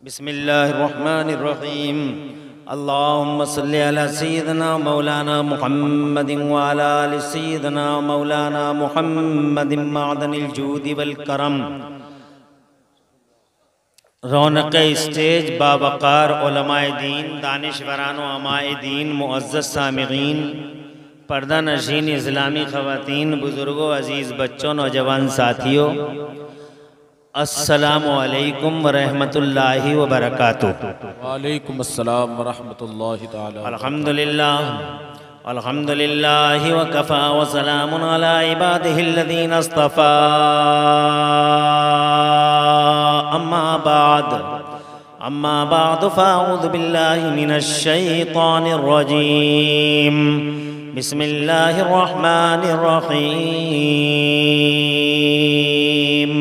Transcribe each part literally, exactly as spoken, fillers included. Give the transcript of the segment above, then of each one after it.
बिस्मिल्लाहिर्रहमानिर्रहीम। अल्लाहुम्मा सल्लि अला सय्यिदिना मौलाना मुहम्मदिन व अला आलि सय्यिदिना मौलाना मुहम्मदिन मअदनिल जूदि वल करम। रौनक स्टेज बावकार उलमाए दीन, दानिशवरान व अमाए दीन, मुअज़्ज़ज़ सामिईन, पर्दा नशीन इस्लामी ख़वातीन, बुज़ुर्गों, अज़ीज़ बच्चों, नौजवान साथियों, अस्सलामु अलैकुम व रहमतुल्लाहि व बरकातुहू। वालेकुम अस्सलाम व रहमतुल्लाहि तआला। अल्हम्दुलिल्लाह अल्हम्दुलिल्लाहि व कफ़ा व सलामुन अला इबादिहिल्लज़ीना इस्तफ़ा। अम्मा बाद अम्मा बाद फ़अऊज़ु बिल्लाहि मिनश शैतानिर रजीम। बिस्मिल्लाहिर रहमानिर रहीम।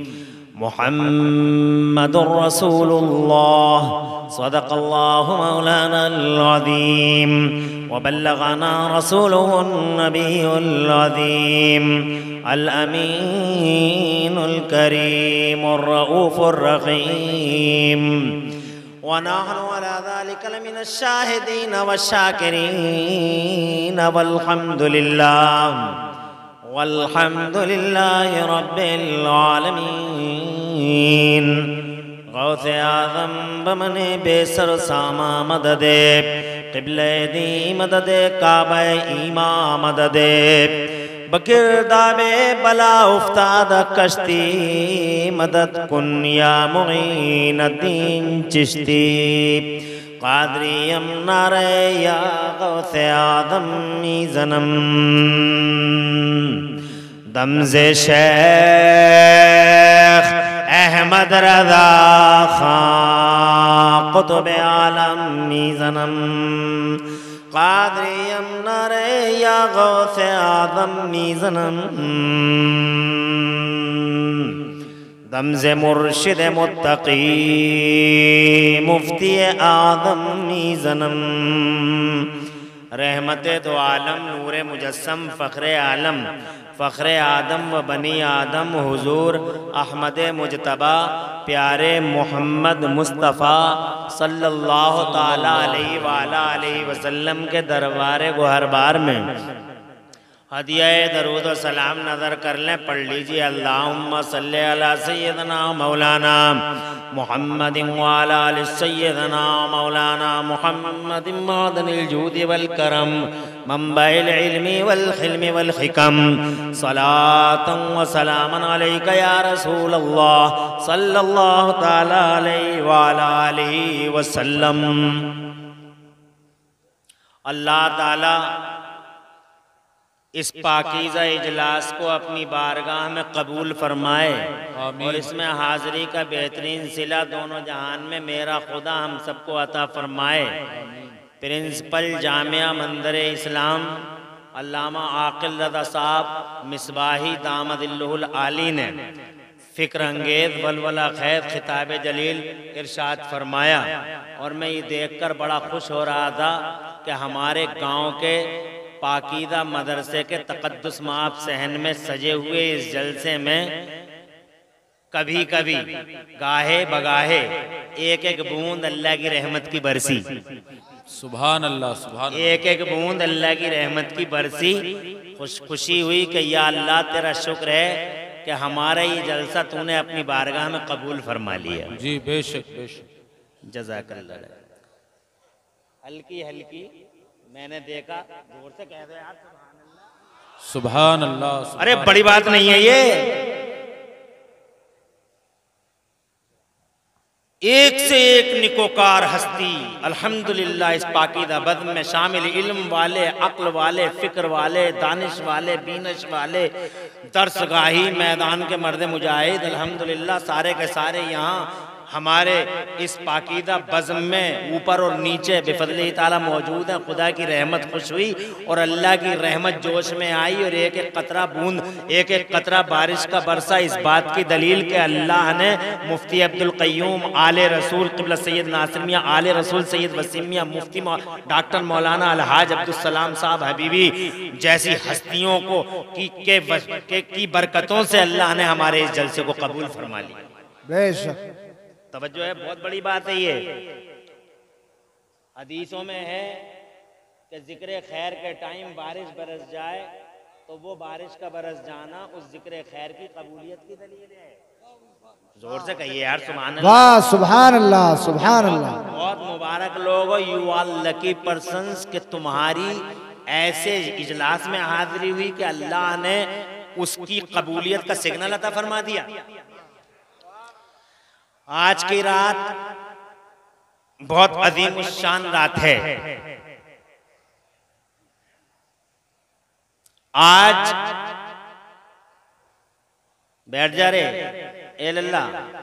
मुहम्मदुर रसूलुल्लाह सदक़ल्लाहु मौलानल अज़ीम व बल्लगना रसूलुहुन नबियुल अज़ीम अल अमीनुल करीमुर रऊफ़ुर रहीम। व नहनु अला ज़ालिका लमिनश शाहिदीन वश्शाकिरीन वल्हम्दुलिल्लाह वल्हम्दुलिल्लाहि रब्बिल आलमीन। गौसे आज़म बमने बेसर सामा मददे, क़िबले दी मददे, काबे ईमा मददे, बकिरदाबे बला उफ्ताद कश्ती मदद कुन या मुईनुद्दीन चिश्ती। क़ादरियम नारे या गौसे आज़म मीज़नम। दमज़े शेख अहमद रज़ा खां क़ुतुब आलम मीज़नम। क़ादरियम नारे या गौसे आज़म मीज़नम। दमज़े मुर्शिद मुत्तक़ी मुफ्ती आज़म मीज़नम। रहमते दो आलम, नूरे मुजस्सम, फ़ख्रे आलम, फ़ख्रे आदम व बनी आदम, हुज़ूर अहमद मुजतबा प्यारे मोहम्मद मुस्तफ़ा सल्लल्लाहु ताला अलैहि व आला अलैहि वसल्लम के दरबार गुहरबार में हदिया दरूद व सलाम नज़र कर लें। पढ़ लीजिए। अल्लाहुम्मा सल्लि अला सय्यिदिना मौलाना मुहम्मदिन व अला आलि सय्यिदिना मौलाना मुहम्मदिन मअदनिल जूदि वल करम, मंबइल इल्मी वल हिल्मी वल हिकम। सलातन व सलामन अलैका या रसूलल्लाह सल्लल्लाहु ताला अलैहि व अला आलिहि वसल्लम। अल्लाह ताला इस पाकीज़ा इजलास को अपनी बारगाह में कबूल फरमाए और इसमें हाज़िरी का बेहतरीन सिला दोनों जहान में मेरा खुदा हम सबको अता फरमाए। प्रिंसिपल जामिया मंदर इस्लाम अल्लामा आकिल रज़ा साहब मिसबाही दामदिल्लहुल आली ने फ़िक्र अंगेज़ वलवला खैज़ खिताब जलील इरशाद फरमाया और मैं ये देखकर बड़ा खुश हो रहा था कि हमारे गांव के पाकीज़ा मदरसे के तक़द्दुस माफ़ सहन में सजे हुए इस जलसे में कभी कभी गाहे बगाहे एक एक बूंद अल्लाह की रहमत की बरसी। सुभान अल्लाह, सुभान एक एक बूंद अल्लाह की रहमत की बरसी। खुश खुशी हुई कि या अल्लाह तेरा शुक्र है कि हमारा ये जलसा तूने अपनी बारगाह में कबूल फरमा लिया। जी बेशक बेशक। जज़ाकल्लाह। हल्की हल्की मैंने देखा, जोर से कह दो यार सुभान अल्लाह। अरे बड़ी बात नहीं है ये। एक से एक निकोकार हस्ती अल्हम्दुलिल्लाह इस पाकीज़ा बज़्म में शामिल, इल्म वाले, अक्ल वाले, फ़िक्र वाले, दानिश वाले, बीनश वाले, दर्सगाही मैदान के मर्द मुजाहिद अल्हम्दुलिल्लाह सारे के सारे यहाँ हमारे इस पाकीज़ा बज़्म में ऊपर और नीचे बिफ़ज़्लिही ताला मौजूद हैं। खुदा की रहमत खुश हुई और अल्लाह की रहमत जोश में आई और एक एक कतरा बूंद, एक एक कतरा बारिश का बरसा। इस बात की दलील के अल्लाह ने मुफ्ती अब्दुल क़य्यूम आले रसूल क़िबला सैयद नासिर मियां आले रसूल सैयद वसीम मियां मुफ्ती डॉक्टर मौलाना अलहाज अब्दुल सलाम साहब हबीबी जैसी हस्तियों को की, के, के, की बरकतों से अल्लाह ने हमारे इस जलसे को कबूल फरमा लिया। बेशक तवज्जो है, बहुत बड़ी बात है ये। हदीसों में है कि जिक्र खैर के टाइम बारिश बरस जाए तो वो बारिश का बरस जाना उस जिक्र खैर की कबूलियत की दलील है। जोर से कहिए यार सुभान अल्लाह। वाह सुभान अल्लाह सुभान अल्लाह। बहुत मुबारक लोग हो, यू आर लकी पर्सन्स कि तुम्हारी ऐसे इजलास में हाजिरी हुई कि अल्लाह ने उसकी कबूलियत का सिग्नल अता फरमा दिया। आज की रात बहुत अजीम शान रात है। आज बैठ जा रे ए लल्ला,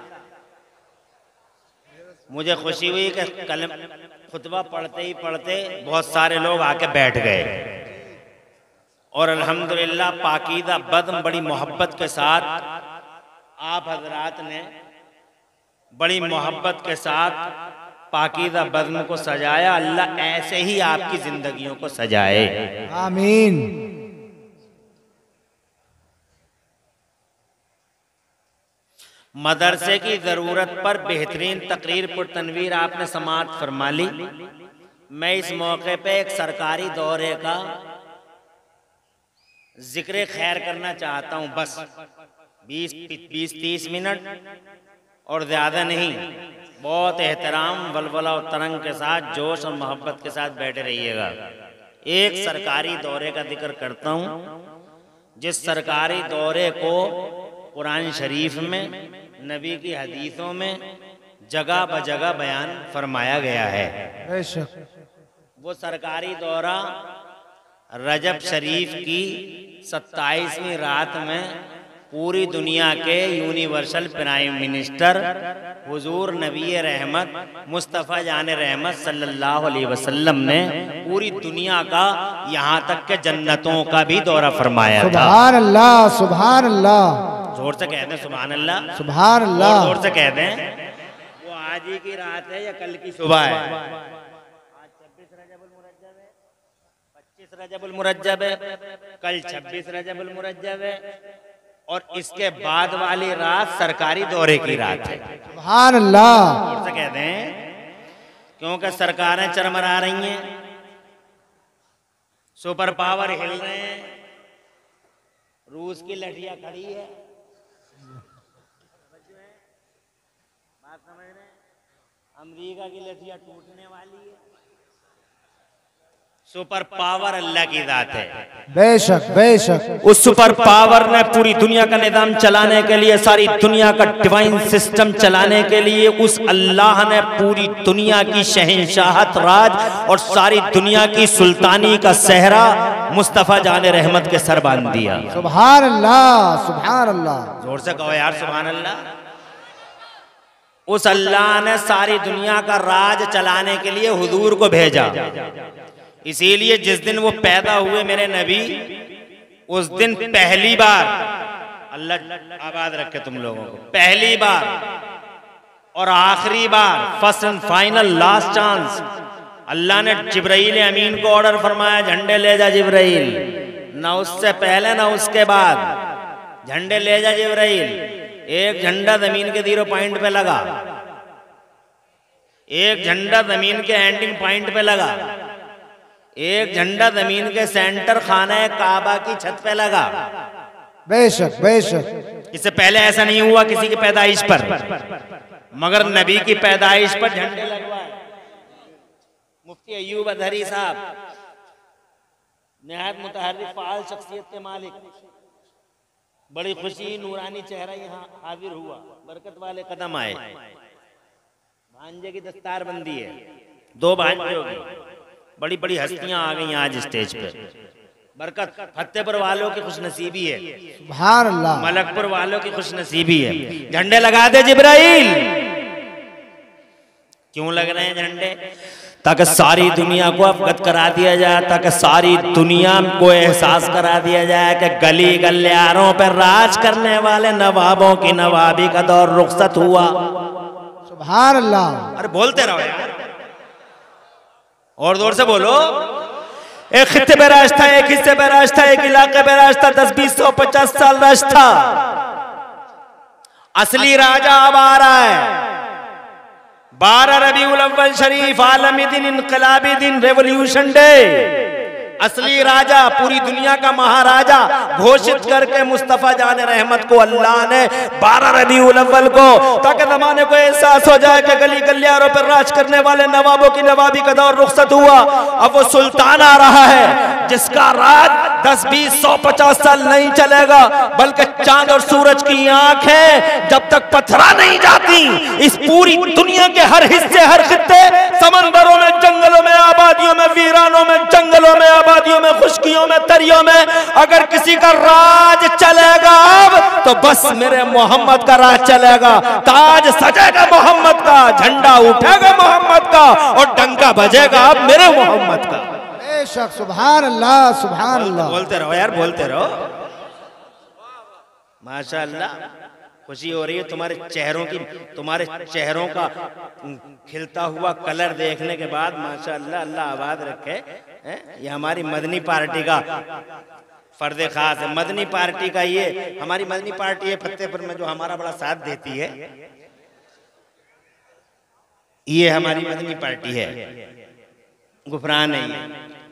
मुझे खुशी हुई कि कल खुतबा पढ़ते ही पढ़ते बहुत सारे लोग आके बैठ गए और अल्हम्दुलिल्लाह पाकीदा बद्म बड़ी मोहब्बत के साथ आप हजरात ने बड़ी मोहब्बत के साथ पाकीदा बद्म को सजाया। अल्लाह ऐसे ही आपकी जिंदगियों को सजाए, आमीन। मदरसे की जरूरत पर बेहतरीन तकरीर पर तनवीर आपने समाअत फरमा ली। मैं इस मौके पे एक सरकारी दौरे का जिक्र खैर करना चाहता हूं, बस बीस बीस तीस मिनट और ज्यादा नहीं। बहुत एहतराम वलवला और तरंग के साथ जोश और मोहब्बत के साथ बैठे रहिएगा। एक सरकारी दौरे का जिक्र करता हूं, जिस सरकारी दौरे को कुरान शरीफ में नबी की हदीसों में जगह ब जगह बयान फरमाया गया है। वो सरकारी दौरा रजब शरीफ की सत्ताईसवीं रात में पूरी दुनिया के यूनिवर्सल प्राइम मिनिस्टर हुजूर नबी रहमत मुस्तफ़ा जान रहमत सल्लल्लाहु अलैहि वसल्लम ने पूरी दुनिया का यहाँ तक के जन्नतों का भी दौरा फरमाया था। सुभान अल्लाह सुभान अल्लाह। जोर से कहते हैं सुभान अल्लाह सुभान अल्लाह। जोर से कहते हैं। वो आज ही की रात है या कल की सुबह है? आज छब्बीस रजबुल मुरज्जब है, पच्चीस रजबुल मुरज्जब है, कल छब्बीस रजबुल मुरज्जब है और इसके बाद वाली रात सरकारी दौरे की रात है। सुभान अल्लाह। जोर से कहते हैं क्योंकि सरकारें चरमरा रही हैं, सुपर पावर हिल रहे हैं, रूस की लठिया खड़ी है, बात समझ रहे हैं, अमेरिका की लठिया टूटने वाली है। सुपर पावर अल्लाह की जात है। बेशक बेशक। उस सुपर पावर ने पूरी दुनिया का निजाम चलाने के लिए, सारी दुनिया का डिवाइन सिस्टम चलाने के लिए, उस अल्लाह ने पूरी दुनिया की शहंशाहत राज और सारी दुनिया की सुल्तानी का सहरा मुस्तफ़ा जाने रहमत के सर बांध दिया। सुभान अल्लाह सुभान अल्लाह। जोर से कहो यार सुभान अल्लाह। उस अल्लाह ने सारी दुनिया का राज चलाने के लिए हुजूर को भेजा। इसीलिए जिस दिन वो पैदा हुए मेरे नबी, उस दिन पहली बार, अल्लाह आबाद रखे तुम लोगों को, पहली बार और आखिरी बार, first and final last chance, अल्लाह ने जिब्राइल अमीन को ऑर्डर फरमाया, झंडे ले जा जिब्राइल। ना उससे पहले ना उसके बाद, झंडे ले जा जिब्राइल। एक झंडा जमीन के जीरो पॉइंट पे लगा, एक झंडा जमीन के एंडिंग पॉइंट पे लगा, एक झंडा जमीन के सेंटर खाना काबा की छत पे लगा। बेशक बेशक। इससे पहले ऐसा नहीं हुआ किसी की पैदाइश पर, मगर नबी की पैदाइश पर झंडे लगवाए। मुफ्ती अय्यूब अजहरी साहब निहायत मुतहर्रिक फाल शख्सियत के मालिक, बड़ी खुशी नूरानी चेहरा यहाँ हाजिर हुआ, बरकत वाले कदम आए। भांजे की दस्तार बंदी है, दो भांजे होगी, बड़ी बड़ी हस्तियां आ गई आज स्टेज पे। बरकत फतेहपुर वालों की खुशनसीबी है, सुभान अल्लाह। मलकपुर वालों की खुशनसीबी है। झंडे लगा दे जिब्राइल। क्यों लग रहे हैं झंडे? ताकि सारी दुनिया को अवगत करा दिया जाए, ताकि सारी दुनिया को एहसास करा दिया जाए कि गली गलियारों पर राज करने वाले नवाबों की नवाबी का दौर रुखसत हुआ। सुभान अल्लाह। अरे बोलते रहो यार, और जोर से बोलो। एक खित्ते पे राज था, एक हिस्से पे राज था, एक इलाके पे राज था, दस बीस सौ पचास साल राज था। असली राजा अब आ रहा है। बारह रबीउल अव्वल शरीफ आलमी दिन, इनकलाबी दिन, रेवोल्यूशन डे, असली राजा, पूरी दुनिया का महाराजा घोषित करके मुस्तफा जान रहमत को अल्लाह ने बारह रबीउल अव्वल को, ताकि जमाने को एहसास हो जाए कि गली गलियारों पर राज करने वाले नवाबों की नवाबी का दौर रुखसत हुआ। अब वो सुल्तान आ रहा है जिसका राज दस बीस सौ पचास साल नहीं चलेगा, बल्कि चांद और सूरज की आंखें जब तक पथरा नहीं जाती, इस पूरी दुनिया के हर हिस्से, हर खित्ते, समंदरों में, जंगलों में, आबादियों में, वीरानों में, जंगलों में, आबादियों में, खुशकियों में, तरियों में, अगर किसी का राज चलेगा अब तो बस मेरे मोहम्मद का राज चलेगा। ताज सजेगा मोहम्मद का, झंडा उठेगा मोहम्मद का, और डंका बजेगा अब मेरे मोहम्मद का। बेशक, सुभान अल्लाह, सुभान अल्लाह। बोलते रहो यार, बोलते रहो। माशाअल्लाह, खुशी हो रही है तुम्हारे चेहरों की, तुम्हारे चेहरों का खिलता हुआ कलर देखने के बाद। माशाअल्लाह, अल्लाह आबाद रखे। ये हमारी मदनी पार्टी का फर्द खास है। मदनी पार्टी का ये हमारी मदनी पार्टी है फतेहपुर में, जो हमारा बड़ा साथ देती है, ये हमारी मदनी पार्टी है। गुफरान है ये।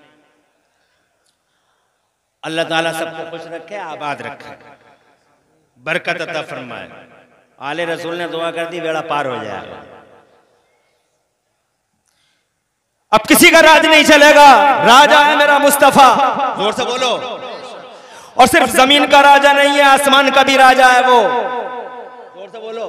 अल्लाह ताला सबको खुश रखे, आबाद रखे, बरकत अता फरमाए। आले रसूल ने दुआ कर दी, बेड़ा पार हो जाएगा। अब किसी का राज नहीं चलेगा, राजा है मेरा मुस्तफा। जोर से बोलो। और सिर्फ जमीन का राजा नहीं है, आसमान का भी राजा है वो। जोर से बोलो।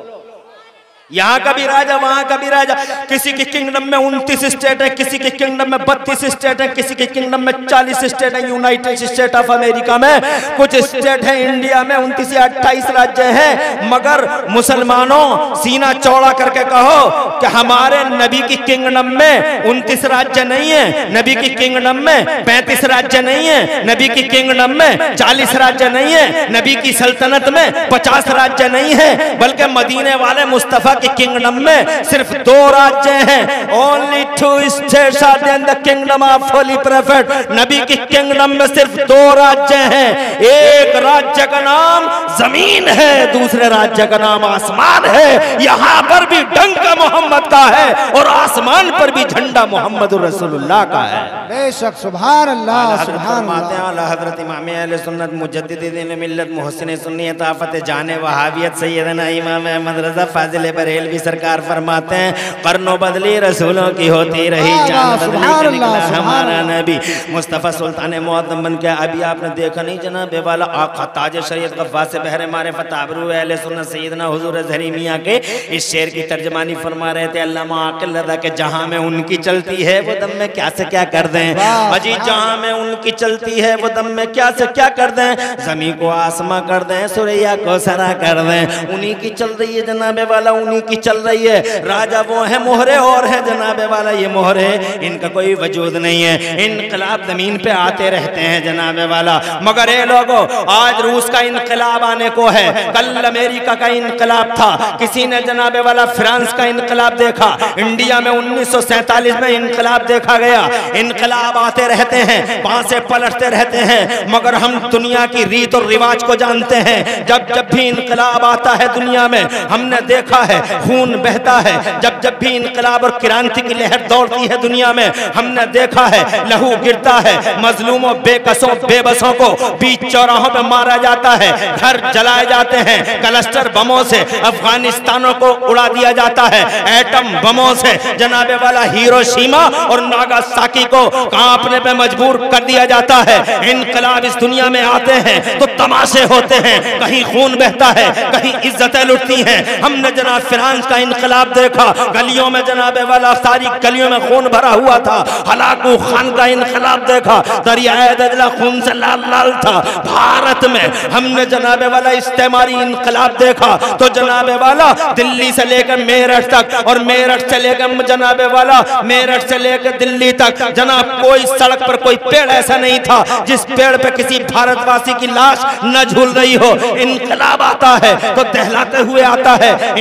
यहाँ का भी राजा, वहां का भी राजा। किसी के किंगडम में उनतीस स्टेट है, किसी के किंगडम में बत्तीस स्टेट है, किसी के किंगडम में चालीस स्टेट है। यूनाइटेड स्टेट ऑफ अमेरिका में कुछ स्टेट है, इंडिया में उनतीस या अट्ठाईस राज्य हैं। मगर मुसलमानों, सीना चौड़ा करके कहो कि हमारे नबी की किंगडम में उनतीस राज्य नहीं है, नबी की किंगडम में पैंतीस राज्य नहीं है, नबी की किंगडम में चालीस राज्य नहीं है, नबी की सल्तनत में पचास राज्य नहीं है, बल्कि मदीने वाले मुस्तफा की किंगडम में सिर्फ दो राज्य हैं। Only two states are in the kingdom of holy prophet. नबी की किंगडम में सिर्फ दो राज्य हैं। एक राज्य का नाम जमीन है, दूसरे राज्य का नाम आसमान है। यहाँ पर भी डंका मोहम्मद का है और आसमान पर भी झंडा मोहम्मद रसूलुल्लाह का है। बेशक, सुभान अल्लाह, सुभान अल्लाह। हजरत इमाम अहले सुन्नत मुजद्दिदीन मिल्लत मुहस्सिन सुन्नियत आफत जाने वहावियत सैयदना इमाम अहमद रज़ा फाजिल बरेलवी सरकार फरमाते हैं, कर्नो बदली रसूलों की होती रही, जान बदली के निकला हमारा नबी मुस्तफ़ा सुल्तान मुअज़्ज़म बन के। अभी आपने देखा नहीं जनाब वाला आका ताज शरीयत गफ़्फ़ास बहरे मारिफ़त आबरू अहले सुन्नत सैयदना हुज़ूर ज़हरी मियां के इस शेर की तर्जमानी फरमा रहे थे अल्लामा आकिल रज़ा के, जहां में उनकी चलती है वो दम में क्या से क्या कर दें। अजी जहां में उनकी चलती है वो दम में क्या से क्या कर दें। ज़मीन को आसमां कर दें, सुरैया को सरा कर दें। उन्हीं की चल रही है जनाब वाला, उन्हीं की चल रही है। राजा वो है, मोहरे और है जनाबे वाला, ये मोहरे इनका कोई वजूद नहीं है। इनकलाब जमीन पे आते रहते हैं जनाबे वाला, मगर ये लोगों आज रूस का इनकलाब आने को है, कल अमेरिका का इनकलाब था, किसी ने जनाबे वाला फ्रांस का इनकलाब देखा, इंडिया में उन्नीस सौ सैतालीस में इनकलाब देखा गया। इनकलाब आते रहते हैं, पांसे पलटते रहते हैं, मगर हम दुनिया की रीत और रिवाज को जानते हैं। जब जब भी इनकलाब आता है दुनिया में, हमने देखा है खून बहता है। जब जब भी इनकलाब और क्रांति की लहर दौड़ती है दुनिया में, हमने देखा है लहू गिरता है, मजलूमों, बेकसों, बेबसों को बीच चौराहों पे मारा जाता है, घर जलाए जाते हैं, क्लस्टर बमों से अफगानिस्तानों को उड़ा दिया जाता है, एटम बमों से जनाबे वाला हिरोशिमा और नागासाकी को कांपने पे मजबूर कर दिया जाता है। इनकलाब इस दुनिया में आते हैं तो तमाशे होते हैं, कहीं खून बहता है, कहीं इज्जतें लुटती हैं। हमने जनाब फ्रांस का इनकलाब देखा, गलियों में जनाबे वाला सारी गलियों में खून भरा हुआ था। हलाकू खान का इनकलाब देखा, दरियाए दजला खून से लाल लाल था। भारत में हमने जनाबे वाला इस्तेमारी इनकलाब देखा तो जनाबे वाला दिल्ली से लेकर मेरठ तक और मेरठ से लेकर जनाबे वाला मेरठ से लेकर दिल्ली तक जनाब कोई सड़क पर कोई पेड़ ऐसा नहीं था जिस पेड़ पे किसी भारतवासी की लाश न झूल रही हो। इनकलाब आता है तो दहलाते हुए आता है, इनकलाब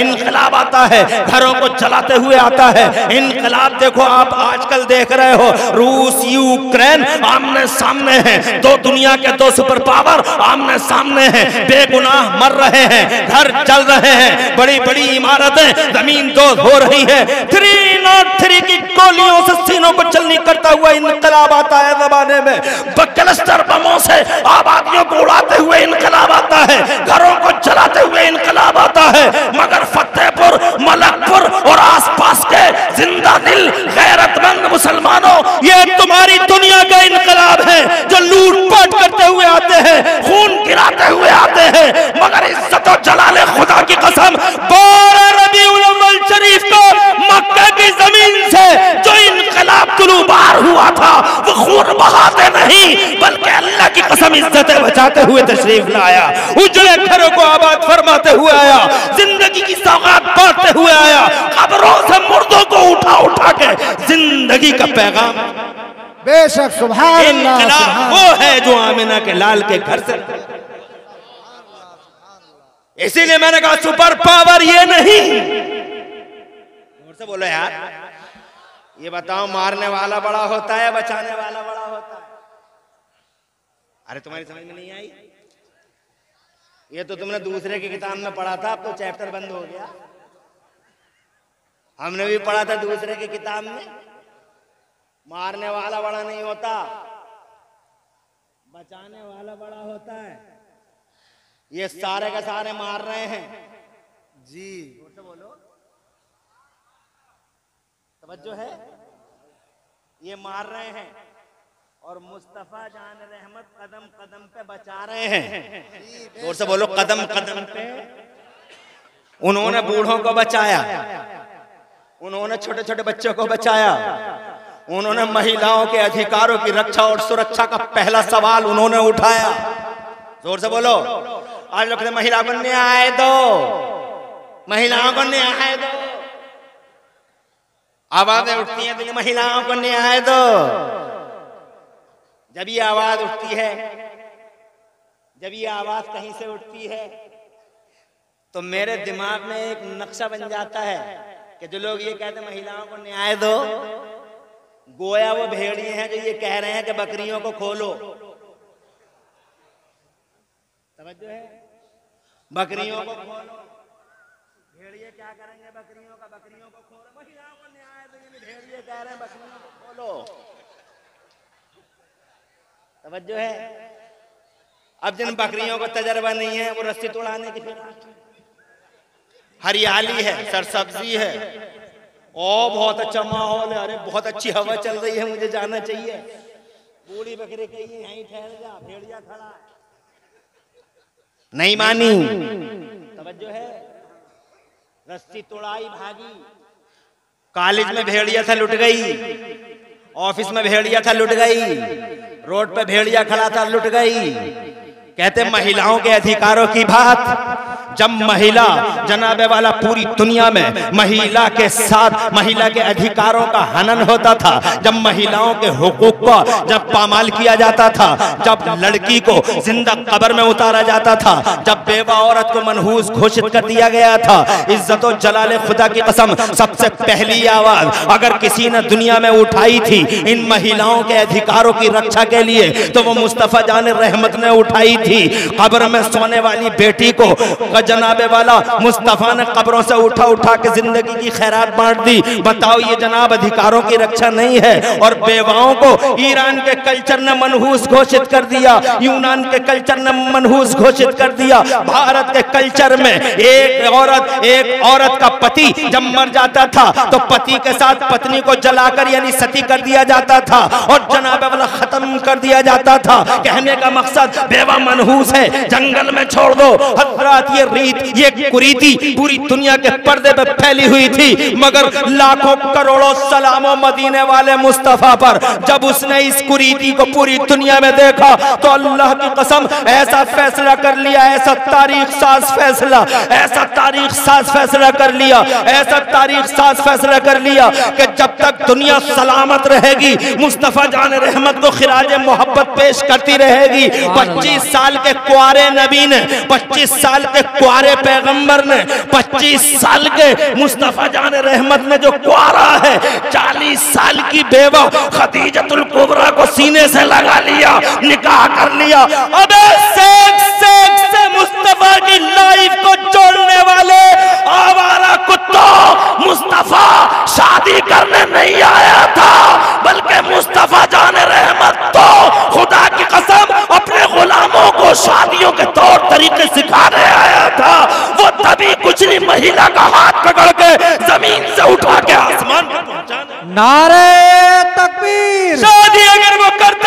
इनकलाब आता है, घरों को चलाते हुए आता है। इनकलाब देखो आप आजकल देख रहे हो, रूस यूक्रेन आमने सामने हैं, दो दुनिया के दो सुपर पावर आमने सामने हैं, बेगुनाह मर रहे हैं, घर जल रहे हैं, बड़ी बड़ी इमारतें जमीन दोज हो रही है। थ्री नॉट थ्री की गोलियों से सीनों को चलनी करता हुआ इनकलाब आता है जमाने में। क्लस्टर बमों से आबादियों को उड़ाते हुए इनकलाब आता है, घरों को जलाते हुए इनकलाब आता है। मगर फतेहपुर, मलकपुर और आसपास के जिंदा दिल गैरतमंद मुसलमानों, ये तुम्हारी दुनिया का इनकलाब है जो लूटपाट करते हुए आते हैं, खून गिराते हुए आते हैं। मगर इज्जत और जलाले खुदा की कसम, बारह रबीउल अव्वल शरीफ को मक्का की जमीन से जो इनकलाब तुलूबार हुआ था, वो खून बहाते नहीं बल्कि अल्लाह की कसम इज्जतें बचाते हुए तशरीफ लाया, उजड़े घरों को आबाद फरमाते हुए आया, जिंदगी की सौगात बांटते हुए आया, कब्रों से मुर्दों को उठा उठा के जिंदगी का पैगाम। बेशक सुभान अल्लाह। इनकलाब वो है जो आमिना के लाल के घर से। इसीलिए मैंने कहा सुपर पावर ये नहीं। और से बोलो यार, ये बताओ मारने वाला बड़ा होता है, बचाने वाला बड़ा होता है? अरे तुम्हारी समझ में नहीं आई? ये तो तुमने दूसरे की किताब में पढ़ा था, अब तो चैप्टर बंद हो गया। हमने भी पढ़ा था दूसरे की किताब में, मारने वाला बड़ा नहीं होता, बचाने वाला बड़ा होता है। ये सारे के सारे मार रहे हैं जी, तो बोलो तवज्जो है, ये मार रहे हैं और मुस्तफा जान रहमत कदम कदम पे बचा रहे हैं। और से बोलो कदम कदम पे। उन्होंने बूढ़ों को बचाया, उन्होंने छोटे छोटे बच्चों को बचाया, उन्होंने महिलाओं के अधिकारों की रक्षा और सुरक्षा का पहला सवाल उन्होंने उठाया। जोर से बोलो। आज लोग महिला को न्याय दो, महिलाओं को न्याय दो, आवाजें उठती हैं तो महिलाओं को न्याय दो। जब ये आवाज उठती है, जब ये आवाज कहीं से उठती है, तो मेरे दिमाग में एक नक्शा बन जाता है कि जो लोग ये कहते हैं महिलाओं को न्याय दो, गोया वो भेड़िए हैं जो ये कह रहे हैं कि बकरियों को खोलो। समझो है, बकरियों को खोलो। भेड़िए क्या करेंगे बकरियों का? बकरियों को खोलो। महिलाओं को न्याय दो, भेड़िए कह रहे हैं बकरियों को खोलो। समझो है। अब जिन बकरियों को तजर्बा नहीं है, वो रस्सी तोड़ाने की फिर हरियाली है, सरसब्जी है, ओ बहुत अच्छा माहौल है, अरे बहुत अच्छी हवा चल रही है, मुझे जाना चाहिए। बूढ़ी बकरी कही यहीं ठहर जा, भेड़िया खड़ा है, नहीं मानी। तवज्जो है। रस्सी तोड़ाई, भागी। कॉलेज में भेड़िया था, लुट गई। ऑफिस में भेड़िया था, लुट गई। रोड पे भेड़िया खड़ा था, लुट गई। कहते महिलाओं के अधिकारों की बात, जब महिला जनाबे वाला पूरी दुनिया में महिला के साथ महिला के अधिकारों का हनन होता था, जब महिलाओं के हुकूक को जब पामाल किया जाता था, जब लड़की को जिंदा कब्र में उतारा जाता था, जब बेवा औरत को मनहूस घोषित कर दिया गया था, इज्जत और जलाले खुदा की कसम सबसे पहली आवाज अगर किसी ने दुनिया में उठाई थी इन महिलाओं के अधिकारों की रक्षा के लिए, तो वो मुस्तफा जान रहमत ने उठाई थी। कब्र में सोने वाली बेटी को जनाबे वाला मुस्तफा ने कब्रों से उठा उठा के जिंदगी की खैरात बांट दी। बताओ ये जनाब अधिकारों की रक्षा नहीं है? और बेवाओं को ईरान के कल्चर ने मनहूस घोषित कर दिया, यूनान के कल्चर ने मनहूस घोषित कर दिया। भारत के कल्चर में एक औरत एक औरत का पति जब मर जाता था तो पति के साथ पत्नी को जलाकर यानी सती कर दिया जाता था और जनाबे वाला खत्म कर दिया जाता था। कहने का मकसद बेवा मनहूस है, जंगल में छोड़ दो। हजरात ये रीत ये कुरीति पूरी दुनिया के पर्दे पे फैली हुई थी, मगर लाखों करोड़ों सलामों मदीने वाले मुस्तफा पर जब उसने इस कुरीति को पूरी दुनिया में देखा तो अल्लाह की कसम ऐसा फैसला कर लिया, ऐसा तारीख साज फैसला, ऐसा तारीख साज फैसला कर लिया, ऐसा तारीख साज फैसला कर लिया कि जब तक दुनिया सलामत रहेगी मुस्तफा जान रहमत को खिराज मोहब्बत पेश करती रहेगी। पच्चीस साल के कुआरे नबी ने पच्चीस साल के कुआरे पैगंबर ने पच्चीस साल के मुस्तफा जान रहमत ने जो कुआरा है चालीस साल की बेवा खदीजतुल कुबरा को सीने से लगा लिया, निकाह कर लिया। अबे सेक सेक से मुस्तफा की लाइफ को जोड़ने वाले आवारा कुत्तों, मुस्तफा शादी करने नहीं आया था, बल्कि मुस्तफा जाने रहमत तो खुदा की कसम अपने गुलामों को शादियों के तौर तरीके सिखाने आया था। वो तभी कुछ नहीं महिला का हाथ पकड़ के जमीन से उठा के आसमान पर पहुंचाना। नारे तकबीर। शादी अगर वो करता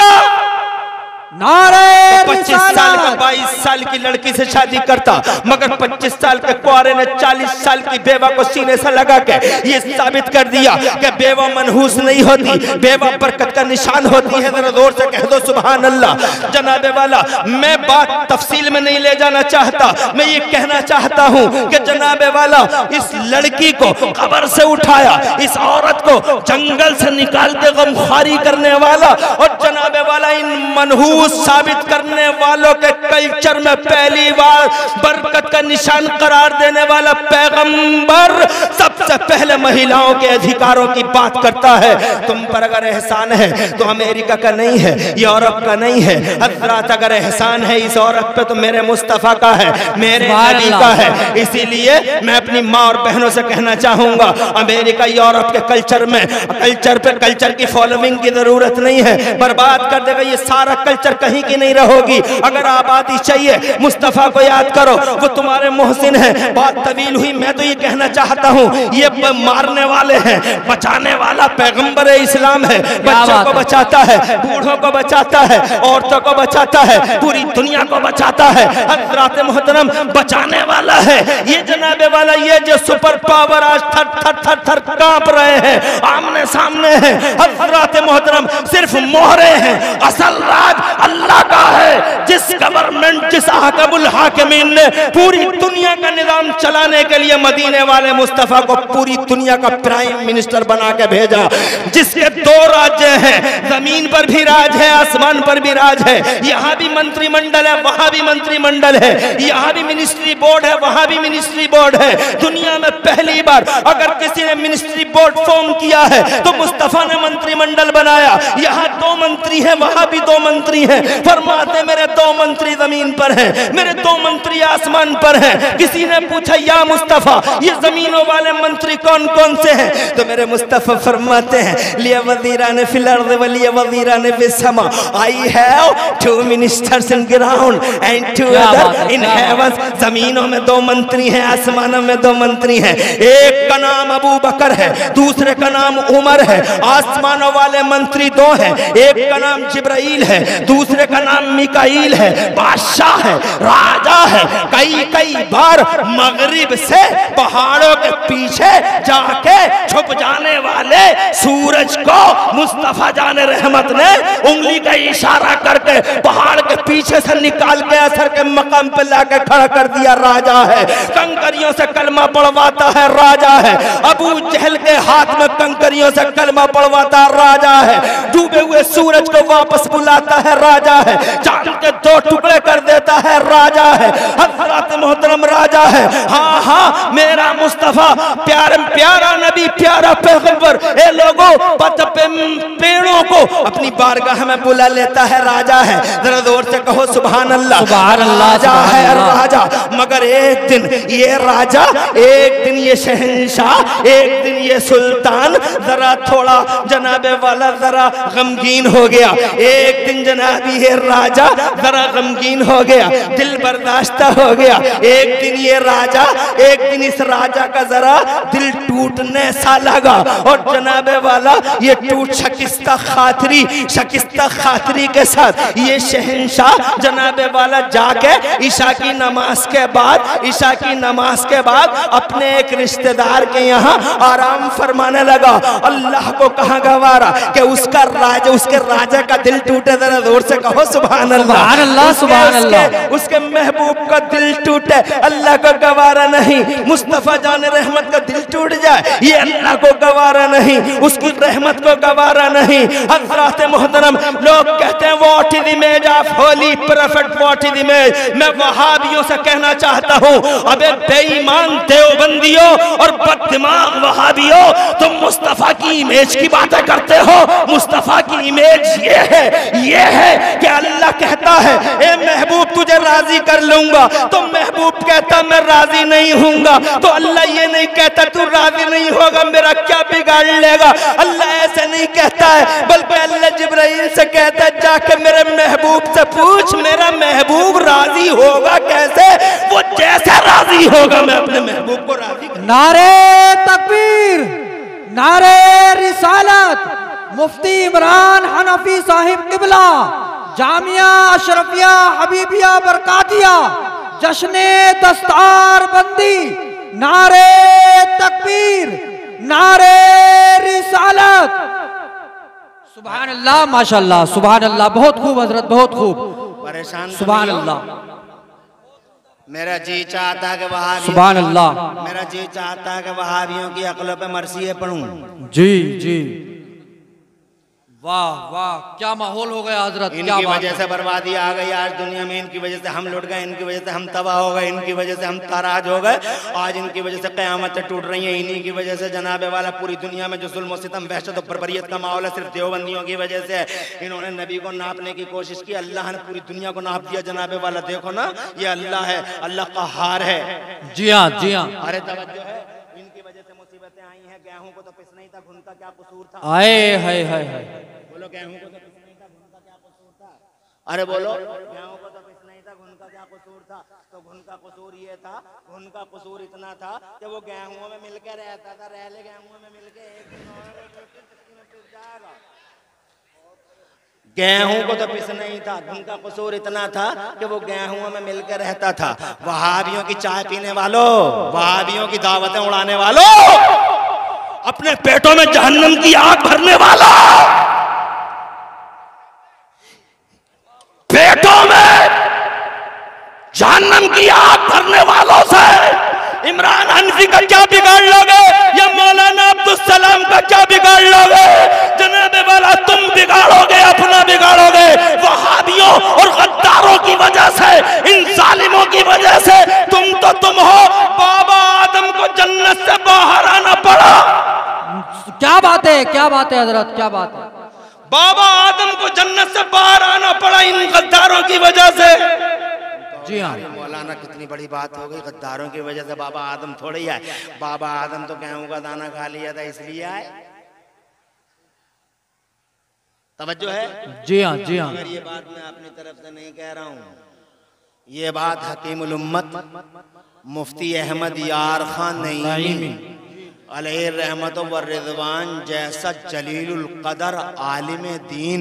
नारे पच्चीस साल का बाईस साल की लड़की से शादी करता, मगर पच्चीस साल के कुआरे ने चालीस साल की बेवा को सीने से लगा के ये साबित कर दिया कि बेवा मनहूस नहीं होती, बेवा बरकत का निशान होती है। जरा जोर से कह दो सुभान अल्लाह। जनाबे वाला, मैं बात तफसील में नहीं ले जाना चाहता, मैं ये कहना चाहता हूँ कि जनाबे वाला इस लड़की को कब्र से उठाया, इस औरत को जंगल से निकाल के गमखारी करने वाला और जनाबे वाला इन मनहूस साबित करने वालों के कल्चर में पहली बार बरकत का निशान करार देने वाला पैगंबर सबसे पहले महिलाओं के अधिकारों की बात करता है। तुम पर अगर एहसान है तो अमेरिका का नहीं है, यूरोप का नहीं है। हज़रत अगर एहसान है इस औरत पे तो मेरे मुस्तफा का है, मेरे नबी का है। इसीलिए मैं अपनी माँ और बहनों से कहना चाहूंगा, अमेरिका यूरोप के कल्चर में कल्चर पे कल्चर की फॉलोइंग की जरूरत नहीं है, बर्बाद कर देगा ये सारा कल्चर, कहीं की नहीं रहोगी। अगर आबादी चाहिए मुस्तफा को याद करो, वो तुम्हारे मोहसिन है। बात तवील हुई, मैं तो ये कहना चाहता हूँ ये मारने वाले हैं, बचाने वाला पैगंबर इस्लाम है। बच्चों को बचाता है, बूढ़ों को बचाता है, औरतों को बचाता है, पूरी दुनिया को बचाता है। हज़रत मोहतरम बचाने वाला है। ये जनाबे वाला ये जो सुपर पावर आज थर थर थर थर कांप रहे हैं, आमने सामने हैं। हज़रत मोहतरम सिर्फ मोहरे हैं, असल राज अल्लाह का है। जिस गवर्नमेंट जिस अहकमुल हाकिमीन ने पूरी दुनिया का निजाम चलाने के लिए मदीने वाले मुस्तफा को पूरी दुनिया का प्राइम मिनिस्टर बना के भेजा, जिसके दो राज्य हैं, जमीन पर भी राज है, आसमान पर भी राज है। यहाँ भी मंत्रिमंडल है, वहां भी मंत्रिमंडल है, यहाँ भी मिनिस्ट्री बोर्ड है, वहां भी मिनिस्ट्री बोर्ड है। दुनिया में पहली बार अगर किसी ने मिनिस्ट्री बोर्ड फॉर्म किया है तो मुस्तफा ने मंत्रिमंडल बनाया। यहाँ दो मंत्री हैं, वहां भी दो मंत्री हैं। फरमाते मेरे दो मंत्री जमीन पर हैं, मेरे दो मंत्री आसमान पर हैं। किसी ने पूछा या मुस्तफा ये जमीनों वाले मंत्री कौन कौन से हैं? तो मेरे मुस्तफा फरमाते हैं लिया वज़ीरान फिल अर्ज़ व लिया वज़ीरान फिस समा। I have two ministers in ground and two other in heavens. जमीनों में दो मंत्री हैं, आसमानों में दो मंत्री हैं। एक का नाम अबू बकर है, दूसरे का नाम उमर है। आसमानों वाले मंत्री दो हैं, एक का नाम जिब्राइल है, दूसरे का नाम मिकाईल है। बादशाह है, राजा है। कई कई बार मगरिब से पहाड़ों के पीछे जाके छुप जाने वाले सूरज को मुस्तफा जाने रहमत ने उंगली का इशारा करके पहाड़ के पीछे से निकाल के असर के मकाम पे लाके खड़ा कर दिया। राजा है, कंकरियों से कलमा पढ़वाता है, राजा है। अबू जहल के हाथ में कंकरियों से कलमा पढ़वाता राजा है। डूबे हुए सूरज को वापस बुलाता है, राजा है। चांद के दो टुकड़े कर देता है, राजा है। हज़रत मोहतरम राजा है। हाँ हाँ मेरा मुस्तफा प्यारा प्यारा नबी, प्यारा पैगंबर। ए लोगों पेड़ों को अपनी बारगाह में बुला लेता है, राजा है। जरा जोर से कहो सुभान अल्लाह। सुभान अल्लाह, राजा है राजा। मगर एक दिन ये राजा, एक दिन ये शहंशाह, एक दिन ये सुल्तान जरा थोड़ा जनाबे वाला जरा गमगीन हो गया। एक दिन जनाबी ये राजा जरा गमगीन हो गया, दिल बर्दाश्त हो गया। एक दिन ये राजा, एक दिन इस राजा का जरा दिल टूटने सा लगा और जनाबे वाला ये टूट शकिस्ता खातरी शकिस्ता खातरी के साथ ये शहंशाह जनाबे वाला जाके ईशा की नमाज के बाद ईशा की नमाज के बाद अपने एक रिश्तेदार के यहाँ आराम फरमाने लगा। अल्लाह को कहाँ गवारा कि उसका राजा, उसके राजा का दिल टूटे। जरा जोर से कहो सुभान अल्लाह, सुभान अल्लाह, सुभान अल्लाह। उसके महबूब का दिल टूटे, अल्लाह को गवारा नहीं। मुस्तफा जाने रहमत का दिल टूट जाए, ये अल्लाह को गवारा नहीं, उसकी रहमत को गवारा नहीं। हज़रात मोहतरम, लोग कहते हैं what is the image of holy prophet, what is the image. मैं वहाबियों से कहना चाहता हूँ, अबे बेईमान देवबंदियों और बददिमाग वहाबियों, तुम मुस्तफा की इमेज की बातें करते हो। मुस्तफा की इमेज ये है, ये है कि अल्लाह कहता है ए महबूब तुझे राजी कर लूंगा, तो महबूब कहता मैं राजी नहीं हूंगा। तो अल्लाह ये नहीं कहता तू राजी नहीं होगा मेरा क्या बिगाड़ लेगा। अल्लाह ऐसे नहीं कहता है, बल्कि अल्लाह जिब्राइल से कहता है जाके मेरे महबूब से पूछ मेरा महबूब राजी होगा कैसे। वो जैसे राजी होगा मैं अपने महबूब को राजी करूंगा। नारे तकबीर, नारे रिसालत। मुफ्ती इमरान हनफी साहिब किबला, जामिया अशरफिया हबीबिया बरकातिया, जश्ने दस्तार बंदी। नारे तकबीर, नारे रिसालत। सुभान अल्लाह, माशाअल्लाह, सुभान अल्लाह, बहुत खूब हजरत, बहुत खूब। परेशान सुभान अल्लाह, मेरा जी चाहता है कि वहां सुभान अल्लाह। मेरा जी चाहता है कि वहाबियों की अक्लों पे मरसिए पढ़ूं। जी जी, वाह वाह, क्या माहौल हो गया हजरत। इनकी वजह से बर्बादी आ गई आज दुनिया में, इनकी वजह से हम लुट गए, इनकी वजह से हम तबाह हो गए, इनकी वजह से हम ताराज हो गए। आज इनकी वजह से क़यामतें टूट रही हैं, इन्हीं की वजह से जनाबे वाला पूरी दुनिया में जो जुल्म और सितम वहशत और बर्बरियत का माहौल है सिर्फ देवबंदियों की वजह से है। इन्होंने नबी को नापने की कोशिश की, अल्लाह ने पूरी दुनिया को नाप दिया जनाबे वाला। देखो ना ये अल्लाह है, अल्लाह कहार है। जी हाँ, जी हाँ। अरे तवज्जो है, इनकी वजह से मुसीबतें आई हैं। गेहूं को तो पिस नहीं था, घुन का क्या कसूर था। आए हाय हाय हाय, बोलो गेहूं को तो पिस नहीं था, घुन का क्या कसूर था। अरे बोलो गेहूं को तो पिस नहीं था, घुन का क्या कसूर था। तो घुन का कसूर ये था, घुन का कसूर इतना था कि वो गेहूं में मिलके रहता था, रह ले गेहूं में मिलके एक दिन में पिस जाएगा। गेहूं को तो पिस नहीं था, घुन का कसूर इतना था कि वो गेहूं में मिलकर रहता था। वहाबियों की चाय पीने वालों, वहाबियों की दावतें उड़ाने वालों, अपने पेटों में जहन्नम की आग भरने वाला, पेटों में जहन्नम की आग भरने वालों से इमरान हनफी का क्या बिगाड़ लोगे या मौलाना अब्दुल सलाम का क्या बिगाड़ लोगे। जनाबे वाला तुम बिगाड़ोगे, अपना बिगाड़ोगे। वहाबियों और गद्दारों की वजह से, इन जालिमों की वजह से तुम तो तुम हो। बाबा आदम को जन्नत से बाहर आना पड़ा। क्या बात है, क्या बात है हजरत, क्या बात है। बाबा आदम को जन्नत से बाहर आना पड़ा इन गद्दारों की वजह से। जी हाँ, मौलाना कितनी बड़ी बात हो गई, गद्दारों की वजह से बाबा आदम थोड़े ही आए। बाबा आदम तो गेहूं का दाना खा लिया था इसलिए आए। तवज्जो है। जी हाँ, जी हाँ। ये बात मैं अपनी तरफ से नहीं कह रहा हूँ, ये बात हकीमुल उम्मत मुफ्ती अहमद यार खान नईमी अलैहि रहमत व रिज़वान जैसा जलीलुल कदर आलिम दीन,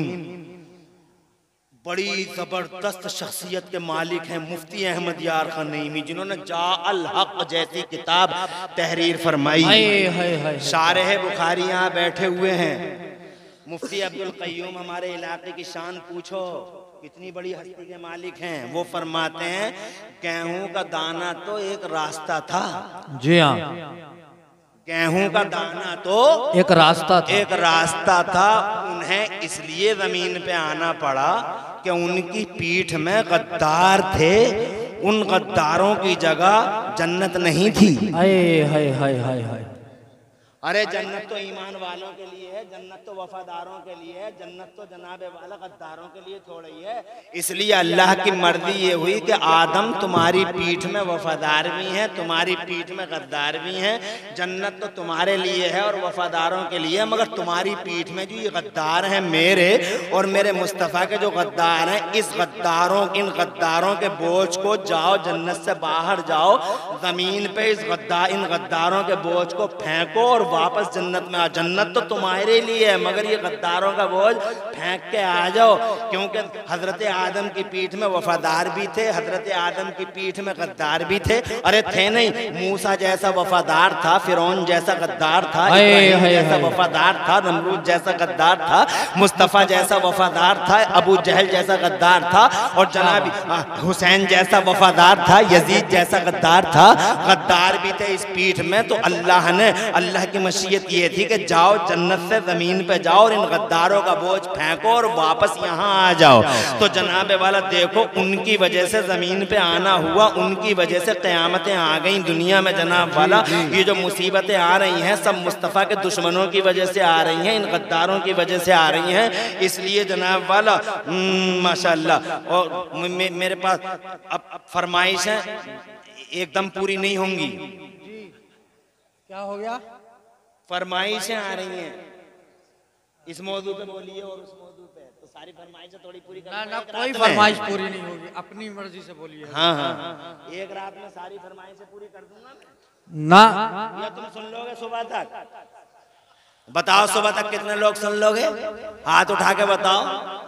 बड़ी जबरदस्त शख्सियत के मालिक हैं मुफ्ती अहमद यार खान नईमी, जिन्होंने जा अल हक जैसी किताब तहरीर फरमाई। शारह बुखारी यहाँ बैठे हुए हैं। मुफ्ती अब्दुल क़य्यूम हमारे इलाके की शान पूछो, कितनी बड़ी हस्ती के मालिक हैं। वो फरमाते हैं गेहूं का दाना तो एक रास्ता था। जी हाँ, गेहूं का दाना तो एक रास्ता था, एक रास्ता था। उन्हें इसलिए जमीन पे आना पड़ा कि उनकी पीठ में गद्दार थे। उन गद्दारों की जगह जन्नत नहीं थी। हाय हाय हाय हाय हाय। अरे जन्नत तो ईमान वालों के लिए है, जन्नत तो वफादारों के लिए है, जन्नत तो जनाबे वाला गद्दारों के लिए थोड़ा ही है। इसलिए अल्लाह की मर्जी ये हुई कि आदम तुम्हारी पीठ में वफादार भी हैं, तुम्हारी पीठ में गद्दार भी हैं। जन्नत तो तुम्हारे लिए है और वफादारों के लिए, मगर तुम्हारी पीठ में जो ये गद्दार हैं मेरे और मेरे मुस्तफ़ा के जो गद्दार हैं, इस गद्दारों इन गद्दारों के बोझ को जाओ जन्नत से बाहर जाओ, जमीन पे इस गद्दार इन गद्दारों के बोझ को फेंको और वापस जन्नत में आ, जन्नत तो तुम्हारे लिए है मगर ये गद्दारों का बोझ फेंक के आ जाओ। क्योंकि हजरत आदम की पीठ में वफादार भी थे, हजरत आदम की पीठ में गद्दार भी थे। अरे थे नहीं, मूसा जैसा वफादार था, फिरौन जैसा गद्दार था, इब्राहीम जैसा वफादार था, नमरूद जैसा गद्दार था, मुस्तफ़ा जैसा वफादार था, अबू जहल जैसा गद्दार था, और जनाब हुसैन जैसा वफादार था, यजीद जैसा गद्दार था। गद्दार भी थे इस पीठ में। तो अल्लाह ने, अल्लाह की मशीयत ये थी कि जाओ जन्नत से ज़मीन पे जाओ और इन गद्दारों का बोझ फेंको और वापस यहाँ आ जाओ। तो जनाब वाला देखो, उनकी वजह से ज़मीन पे आना हुआ, उनकी वजह से क़यामतें आ गई दुनिया में। जनाब वाला ये जो मुसीबतें आ रही हैं सब मुस्तफ़ा के दुश्मनों की वजह से आ रही हैं, इन गद्दारों की वजह से आ रही हैं। इसलिए जनाब वाला माशाअल्लाह, और मेरे पास अब फरमाइश है एकदम पूरी नहीं होंगी। क्या हो गया? फरमाइशें आ रही हैं, इस मौजू पे बोलिए और उस मौजू पे, तो सारी फरमाइशें थोड़ी पूरी ना ना कोई फरमाइश पूरी नहीं होगी, अपनी मर्जी से बोलिए। हाँ हाँ, एक रात में सारी फरमाइशें पूरी कर दूंगा मैं ना, या तुम सुन लोगे सुबह तक? बताओ सुबह तक कितने लोग सुन लोगे? हाथ उठा के बताओ।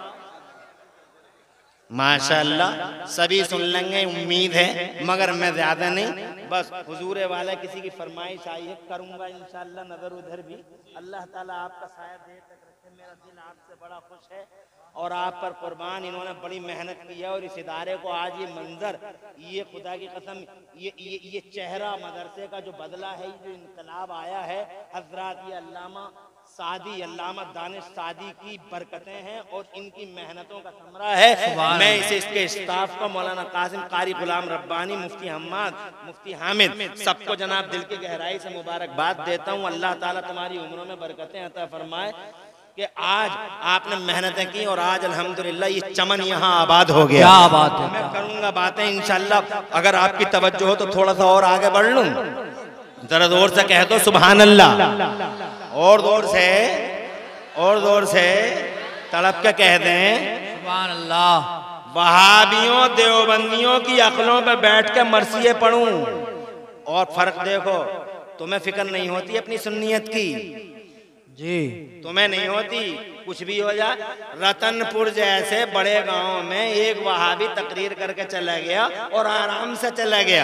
माशाअल्लाह सभी सुन लेंगे, उम्मीद है, मगर मैं ज्यादा नहीं, बस हुजूर वाला किसी की फरमाइश आई है, करूंगा इंशाअल्लाह नजर उधर भी। अल्लाह ताला आपका साया देर तक रखे। मेरा दिल आपसे बड़ा खुश है और आप पर कुर्बान। इन्होंने बड़ी मेहनत की है और इस इदारे को आज ये मंजर, ये खुदा की कसम, ये ये ये चेहरा मदरसे का जो बदला है, जो इनकलाब आया है, हजरात ये अल्लामा सादी, अल्लामा दानिश सादी की बरकतें हैं और इनकी मेहनतों का समरा है। मैं इसे, इसके स्टाफ को, मौलाना कासिम कारी, गुलाम रब्बानी, मुफ्ती हम्माद, मुफ्ती हामिद, सबको जनाब दिल की गहराई से मुबारकबाद देता हूँ। अल्लाह ताला तुम्हारी उम्रों में बरकतें अता फरमाए कि आज आपने मेहनतें की और आज अल्हम्दुलिल्लाह ये चमन यहाँ आबाद हो गया। क्या बात है। मैं करूँगा बातें इंशाअल्लाह, अगर आपकी तवज्जो हो तो थोड़ा सा और आगे बढ़ लूँ। जरा जोर से कह दो सुभान अल्लाह, और जोर से, और जोर से तड़प के कह दें सुभान अल्लाह। वहाबियों देवबंदियों की अकलों पे बैठ के मरसिए पढ़ूं और फर्क देखो। तुम्हें फिक्र नहीं होती अपनी सुन्नियत की जी, तुम्हें नहीं होती, कुछ भी हो जाए। रतनपुर जैसे बड़े गांव में एक वहाबी तकरीर करके चला गया और आराम से चला गया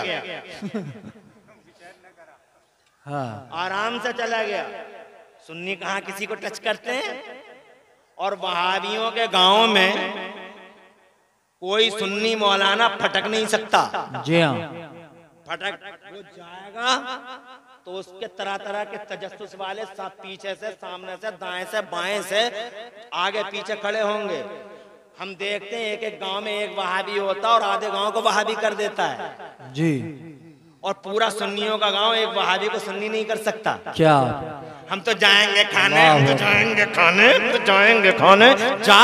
हाँ, आराम से चला गया। सुन्नी कहाँ किसी को टच करते हैं? और वहाबियों के गांव में कोई सुन्नी मौलाना फटक नहीं सकता। जी हाँ, फटक वो जाएगा तो उसके तरह तरह के तजस्सुस वाले सब पीछे से, सामने से, दाएं से, बाएं से, आगे पीछे खड़े होंगे। हम देखते हैं एक एक गांव में एक वहाबी होता और आधे गांव को वहाबी कर देता है जी, और पूरा सुन्नियों का गांव एक वहाबी को सुन्नी नहीं कर सकता। क्या? हम तो जाएंगे खाने, हम तो जाएंगे खाने, हम तो जाएंगे खाने। जा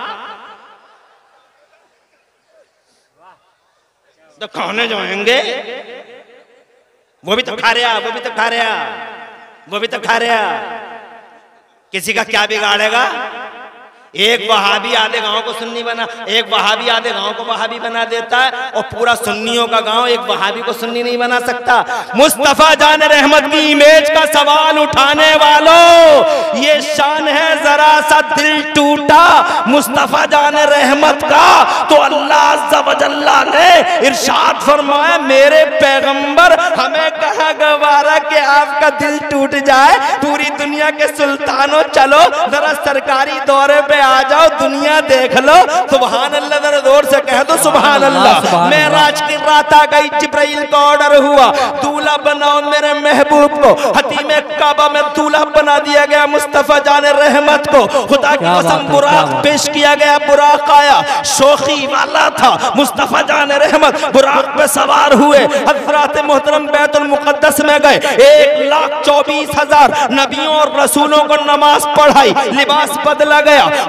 तो खाने जाएंगे, वो भी तो खा रहा, वो भी तो खा रहा, वो भी तो खा रहा। किसी का क्या बिगाड़ेगा? एक वहाबी आधे गांव को सुन्नी बना, एक वहाबी आधे गांव को वहाबी बना देता है और पूरा सुन्नियों का गांव एक वहाबी को सुन्नी नहीं बना सकता। मुस्तफा जान रहमत की इमेज का सवाल उठाने वालों, ये शान है जरा सा दिल टूटा मुस्तफा जान रहमत का, तो अल्लाह अज़्ज़ा व जल्ला ने इरशाद फरमाया, मेरे पैगंबर हमें कहा गवारा कि आपका दिल टूट जाए। पूरी दुनिया के सुल्तानों चलो जरा सरकारी दौरे पे आ जाओ, दुनिया देख लो। सुभान अल्लाह, जरा जोर से कह दो सुभान अल्लाह। मैं राज की रात आ गई, जिब्राइल का ऑर्डर हुआ, दूल्हा बनाओ मेरे महबूब को। हतीमे काबा में दूल्हा बना दिया गया मुस्तफा जान रहमत को। खुदा की कसम बुराक पेश किया गया, बुराक आया, शोखी वाला था। मुस्तफा जान रहमत बुराक पे सवार हुए, हज़रात मोहतरम बैतुल मुक़द्दस में गए। एक लाख चौबीस हजार नबियों और रसूलों को नमाज पढ़ाई, लिबास बदला गया।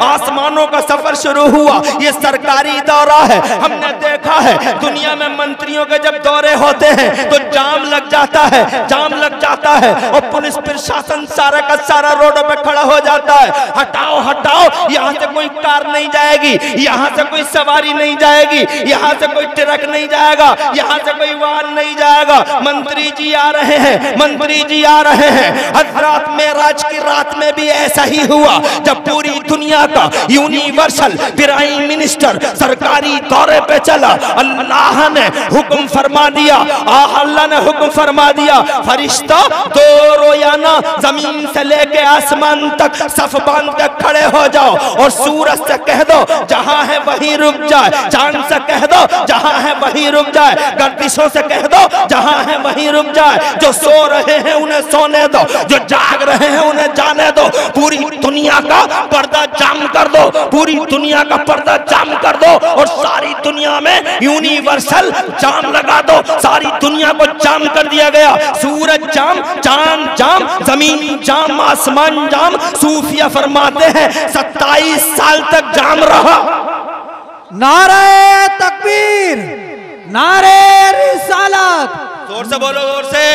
आसमानों का सफर शुरू हुआ। ये सरकारी दौरा है। हमने देखा है दुनिया में मंत्रियों के जब दौरे होते हैं तो जाम लग जाता है, जाम लग जाता है और पुलिस प्रशासन सारा का सारा रोडों पे खड़ा हो जाता है। हटाओ हटाओ, यहाँ से कोई कार नहीं जाएगी, यहाँ से कोई सवारी नहीं जाएगी, यहाँ से कोई ट्रक नहीं जाएगा, यहाँ से कोई वाहन नहीं जाएगा। मंत्री जी आ रहे हैं, मंत्री जी आ रहे हैं। हज़रत मेराज की रात में भी ऐसा ही हुआ जब पूरी दुनिया का यूनिवर्सल प्राइम मिनिस्टर सरकारी दौरे पे चला। अल्लाह ने हुक्म फरमा दिया, अल्लाह ने हुक्म फरमा दिया, फरिश्ता दो रोयाना जमीन से लेके आसमान तक सफ बांध के खड़े हो जाओ और सूरज से कह दो जहां है वहीं रुक जाए, चांद से कह दो जहां है वहीं रुक जाए, गर्दिशों से कह दो जहां है वहीं रुक जाए। जो सो रहे हैं उन्हें सोने दो, जो जाग रहे हैं उन्हें जाने दो। पूरी दुनिया का पर्दा जाम कर दो, पूरी दुनिया का पर्दा जाम कर दो और सारी दुनिया में यूनिवर्सल जाम लगा दो। सारी दुनिया को जाम कर दिया गया। सूरज जाम, चांद जाम, जमीन जाम, आसमान जाम। सूफिया फरमाते हैं सत्ताईस साल तक जाम रहा। नारे तकबीर, नारे रिसालत। जोर से बोलो, जोर से।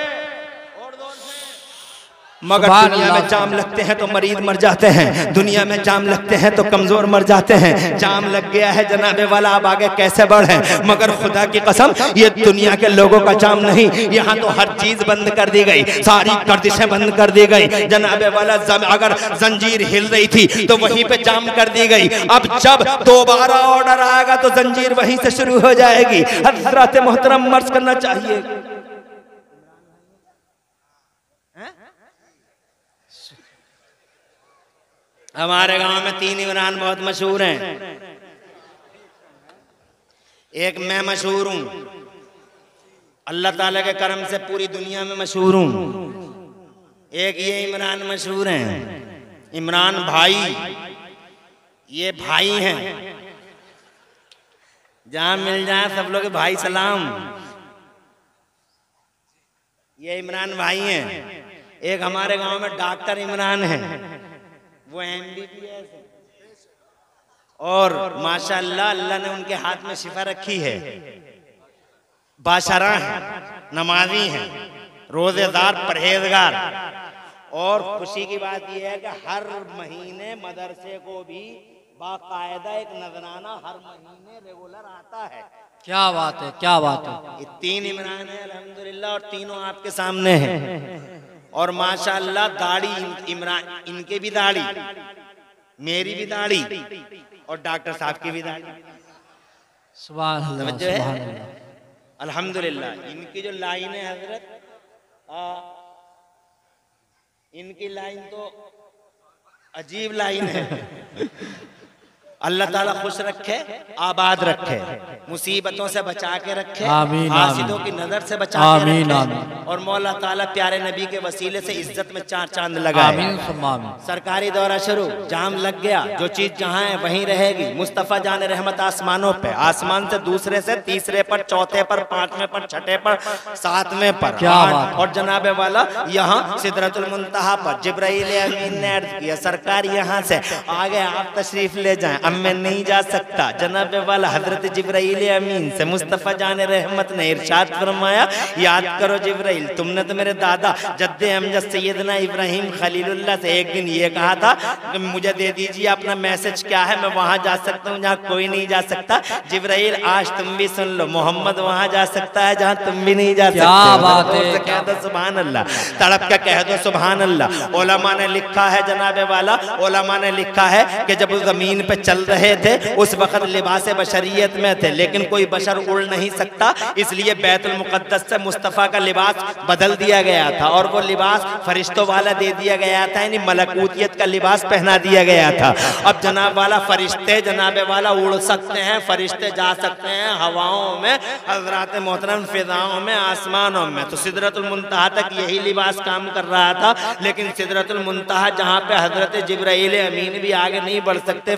मगर दुनिया में जाम लगते हैं तो मरीज मर जाते हैं, दुनिया में जाम लगते हैं तो कमजोर मर जाते हैं। जाम लग गया है जनाबे वाला, अब आगे कैसे बढ़े? मगर खुदा की कसम ये दुनिया के लोगों का जाम नहीं, यहाँ तो हर चीज बंद कर दी गई, सारी गर्दिशें बंद कर दी गई। जनाबे वाला अगर जंजीर हिल रही थी तो वहीं पे जाम कर दी गई। अब जब दोबारा ऑर्डर आएगा तो जंजीर वहीं से शुरू हो जाएगी। हज़रत मोहतरम मर्ज करना चाहिए। हमारे गांव में तीन इमरान बहुत मशहूर हैं। एक मैं मशहूर हूं, अल्लाह ताला के करम से पूरी दुनिया में मशहूर हूं। एक ये इमरान मशहूर हैं, इमरान भाई, ये भाई हैं। जहां मिल जाए सब लोग भाई सलाम। ये इमरान भाई हैं। एक हमारे गांव में डॉक्टर इमरान है, वो एमबीबीएस है और माशाअल्लाह अल्लाह ने उनके हाथ में शिफा रखी है। बाशरा है, नमाजी हैं, रोजेदार, परहेजगार। और खुशी की बात यह है कि हर महीने मदरसे को भी बाकायदा एक नजराना हर महीने रेगुलर आता है। क्या बात है, क्या बात है। ये तीन इमरान है अल्हम्दुलिल्लाह और तीनों आपके सामने हैं। और माशाअल्लाह दाढ़ी इमरान, इनके भी दाढ़ी, मेरी भी दाढ़ी और डॉक्टर साहब की भी दाढ़ी। सुभान अल्लाह, सुभान अल्लाह। अल्हम्दुलिल्लाह। इनकी जो लाइन है हजरत, आ, इनकी लाइन तो अजीब लाइन है। अल्लाह ताला खुश रखे, आबाद रखे, मुसीबतों से बचा के रखे, आमीन, हासिदों की नजर से बचा के रखे और मौला ताला प्यारे नबी के वसीले से इज्जत में चार चांद लगाए। आमीन, आमीन। सरकारी दौरा शुरू, जाम लग गया। जो चीज जहाँ है वहीं रहेगी। मुस्तफ़ा जान रहमत आसमानों पे, आसमान से दूसरे से तीसरे पर, चौथे पर, पांचवें पर, छठे पर, सातवें पर, क्या आठ और जनाबे वाला यहाँ सिदरतुल मुंतहा पर जिब्राइल अमीन ने अर्ज किया सरकार यहाँ से आगे आप तशरीफ ले जाएं। अब मैं नहीं जा सकता। जनाबे वाला हजरत जिब्राइल अमीन से मुस्तफ़ा जान रहमत ने इरशाद फरमाया, याद करो जिब्राइल, तुमने तो मेरे दादा जद्दे अमजद सैयदना इब्राहिम खलीलुल्लाह से एक दिन ये कहा था कि मुझे दे दीजिए अपना मैसेज क्या है, मैं वहां जा सकता हूँ जहाँ कोई नहीं जा सकता। जिब्राइल आज तुम भी सुन लो, मोहम्मद वहां जा सकता है जहाँ तुम भी नहीं जा सकते। क्या बात है, कह दो सुभान अल्लाह, तड़प के कह दो सुभान अल्लाह। उलमा ने लिखा है जनाबे वाला, उलमा ने लिखा है कि जब जमीन पे चल रहे थे उस वक्त लिबास बशरियत में थे, लेकिन कोई बशर उड़ नहीं सकता, इसलिए बैतुल मुक़द्दस से मुस्तफ़ा का लिबास बदल दिया गया था और वो लिबास फरिश्तों वाला दे दिया गया था, यानी मलकूतियत का लिबास पहना दिया गया था। अब जनाब वाला फरिश्ते जनाबे वाला उड़ सकते हैं, फरिश्ते जा सकते हैं हवाओं में, हज़रात मोहतरम फिजाओं में, आसमानों में। तो सिदरतुल मुंतहा तक यही लिबास काम कर रहा था, लेकिन सिदरतुल मुंतहा जहाँ पे हज़रत जिब्राइल अमीन भी आगे नहीं बढ़ सकते, फरोग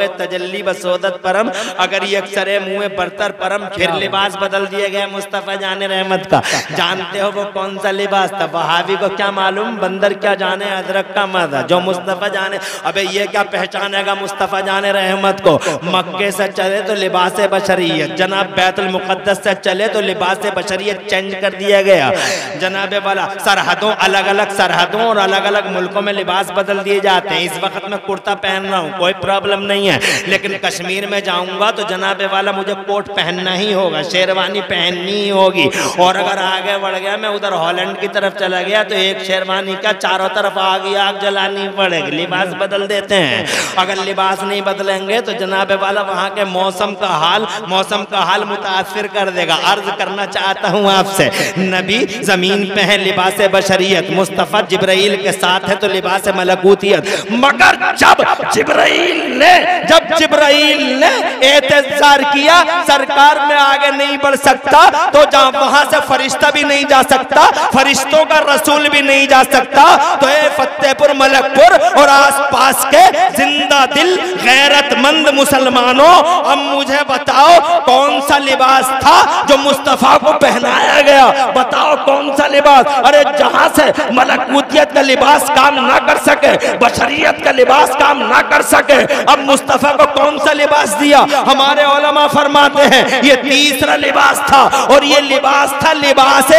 तजल्ली बसोदत परम, अगर ये अक्सरे मुँह बरतर परम। फिर लिबास बदल दिए गए मुस्तफ़ा जाने रहमत का। जानते हो वो कौन सा लिबास था? वहाबी को क्या मालूम, बंदर क्या जाने अदरक का मजा। जो मुस्तफ़ा जाने, अबे ये क्या पहचानेगा मुस्तफ़ा जाने रहमत को? मक्के से चले तो लिबास बशरियत, जनाब बैतुल मुक़द्दस से चले तो लिबास बशरियत चेंज कर दिया गया। जनाब वाला सरहदों, अलग अलग सरहदों और अलग अलग मुल्कों में लिबास बदल दिए जाते हैं। इस वक्त मैं कुर्ता पहन रहा हूँ, कोई प्रॉब्लम नहीं है, लेकिन कश्मीर में जाऊंगा तो जनाब वाला मुझे कोट पहनना ही होगा, शेरवानी पहननी ही होगी। और अगर आगे बढ़ गया, मैं उधर हॉलैंड की तरफ चला गया तो एक शेरवानी का चारों तरफ आग ही आग जलानी पड़ेगी। लिबास बदल देते हैं। अगर लिबास नहीं बदलेंगे तो जनाब वाला वहाँ के मौसम का हाल मौसम का हाल मुतासिर कर देगा। अर्ज करना चाहता हूँ आपसे, नबी जमीन पे है लिबास बशरियत, मुस्तफ़ा जिब्राइल के साथ है तो लिबास मलकूतियत। मगर जब जिब्राइल ने जब जिब्राइल ने एतज़ार किया सरकार में आगे नहीं बढ़ सकता, तो जहाँ वहां से फरिश्ता भी नहीं जा सकता, फरिश्तों का रसूल भी नहीं जा सकता, तो ए फतेहपुर मलकपुर और आसपास के जिंदा दिल गैरतमंद मुसलमानों, अब मुझे बताओ कौन सा लिबास था जो मुस्तफ़ा को पहनाया गया? बताओ कौन सा लिबास? अरे जहां से मलकूतियत का लिबास काम ना कर सके, बशरियत का लिबास काम ना कर सके, अब मुस्तफ़ा को कौन सा लिबास दिया? हमारे उलमा फरमाते हैं ये तीसरा लिबास था, और ये लिबास था लिबास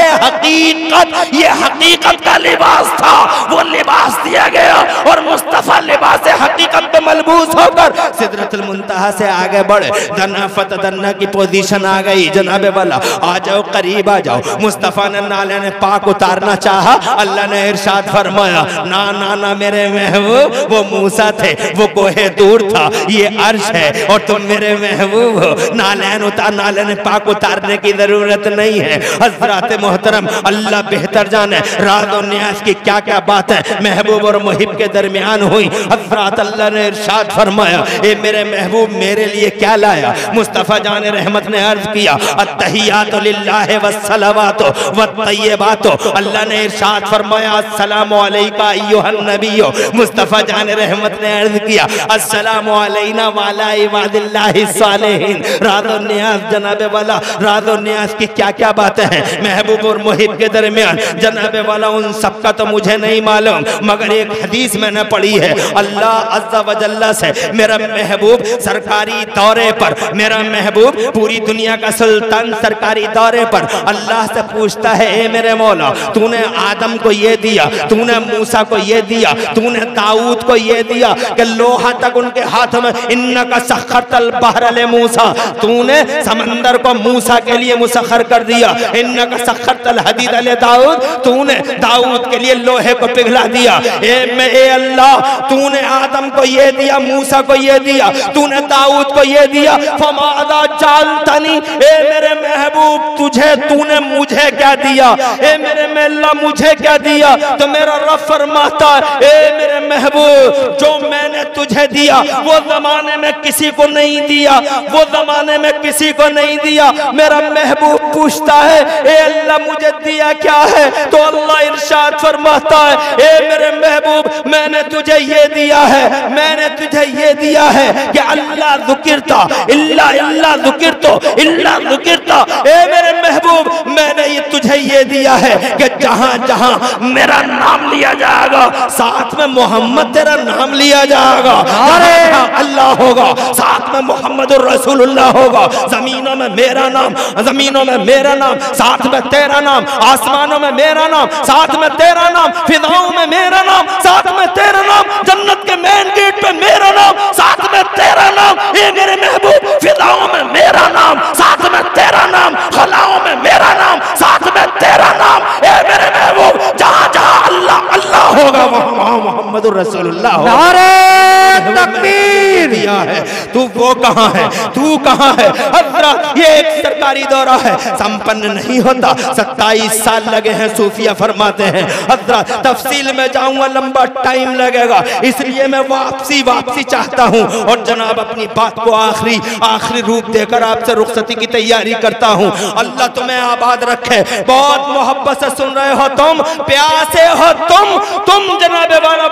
हकीकत। ये हकीकत का लिबास था, वो लिबास दिया गया और मुस्तफ़ा लिबास हकीकत पे मलबूस होकर सिदरतुल मुंतहा से आगे बढ़े। दन्ना फतदन्ना की पोजीशन आ गई। जनाब वाला आ जाओ, करीब आ जाओ। मुस्तफ़ा ने नाले ने पाक उतारना चाहा, अल्लाह ने इरशाद फरमाया, ना ना ना मेरे महबूब, वो मूसा थे, वो कोहे दूर था, ये अर्श है और तुम मेरे महबूब हो। नालैन उतार नालैन पाक उतारने की जरूरत नहीं है। हजरत मोहतरम, अल्लाह बेहतर जाने रात और न्यास की क्या क्या बात है महबूब और मुहिब के दरमियान हुई। हजरत अल्लाह ने इरशाद फरमाया, ए मेरे महबूब मेरे लिए क्या लाया? मुस्तफ़ा जाने रहमत ने अर्ज किया, अत्तहियातु लिल्लाहि वस्सलावातु वत्तय्यिबातु। अल्लाह ने इरशाद फरमाया, अस्सलामु अलैका अय्युहन नबिय्यु। मुस्तफ़ा जाने रहमत ने अर्ज किया, अस्सलामु अलैना व अला इबादिल्लाहि सालिहीन। राज़ो नियाज़ जनाबे वाला, राज़ो नियाज़ की क्या क्या बातें हैं महबूब और मुहिब के दरमियान, जनाबे वाला उन सब का तो मुझे नहीं मालूम, मगर एक हदीस मैंने पढ़ी है। अल्लाह अज़्ज़ा व जल्ला से मेरा महबूब सरकारी दौरे पर, मेरा महबूब पूरी दुनिया का सुल्तान सरकारी दौरे पर अल्लाह से पूछता है, ए मेरे मौला, तूने आदम को ये दिया, तूने मूसा को ये दिया, तूने दाऊद को ये दिया कि लोहा तक उनके हाथ में, इन्नका सख्खरतल बहर ले मूसा, तूने समंदर को मूसा के लिए मुसख्खर कर दिया। इन्नका सख्खरतल हदीद ले दाऊद, तूने दाऊद के लिए लोहे को पिघला दिया। ए मैं ए अल्लाह, तूने आदम को ये दिया, मूसा को ये दिया, तूने दाऊद को ये दिया, फमादा जालतनी, ए मेरे महबूब तुझे तूने मुझे क्या दिया? ए मेरे मेला मुझे क्या दिया? तो मेरा रब फरमाता, ए मेरे महबूब जो मैंने तुझे दिया वो जमाने में किसी को नहीं दिया, वो जमाने में किसी को नहीं दिया। मेरा महबूब पूछता है, ए अल्लाह मुझे दिया क्या है? तो अल्लाह इरशाद फरमाता है, ए मेरे महबूब मैंने तुझे ये दिया है, मैंने तुझे ये दिया है कि अल्लाह ज़ुकिरता इल्ला इल्ला ज़ुकिरतो इल्ला ज़ुकिरता। ए मेरे महबूब मैंने ये तुझे ये दिया है कि जहां जहां मेरा नाम लिया जाएगा साथ में मोहम्मद तेरा नाम लिया जाएगा। अरे अल्लाह होगा साथ में मोहम्मद रसूलुल्लाह होगा। जमीनों में मेरा नाम, जमीनों में मेरा नाम, साथ में तेरा नाम, आसमानों में मेरा नाम, साथ में तेरा नाम, फिजाओं में मेरा नाम, साथ में तेरा नाम, जन्नत के मेन गेट पे मेरा नाम, साथ में तेरा नाम। ये मेरे महबूब फिजाओं में मेरा नाम, साथ में तेरा नाम, खलाओं में मेरा नाम, साथ में तेरा नाम। ए मेरे महबूब जहां जहां अल्लाह अल्लाह होगा वहां वहां मोहम्मद रसूलुल्लाह होगा। नारे तकबीर दिया है, तू वो कहां है, तू कहां है? हजरत ये एक सरकारी दौरा है, संपन्न नहीं होता। सत्ताईस साल लगे हैं, सूफिया फरमाते हैं। हजरत तफसील में जाऊंगा लंबा टाइम लगेगा, इसलिए मैं वापसी वापसी चाहता हूं और जनाब अपनी बात को आखिरी आखिरी रूप देकर आपसे रुखसती की तैयारी करता हूं। अल्लाह तुम्हें आबाद रखे। बहुत मोहब्बत से सुन रहे हो तुम, प्यासे हो तुम, तुम जनाबे वाला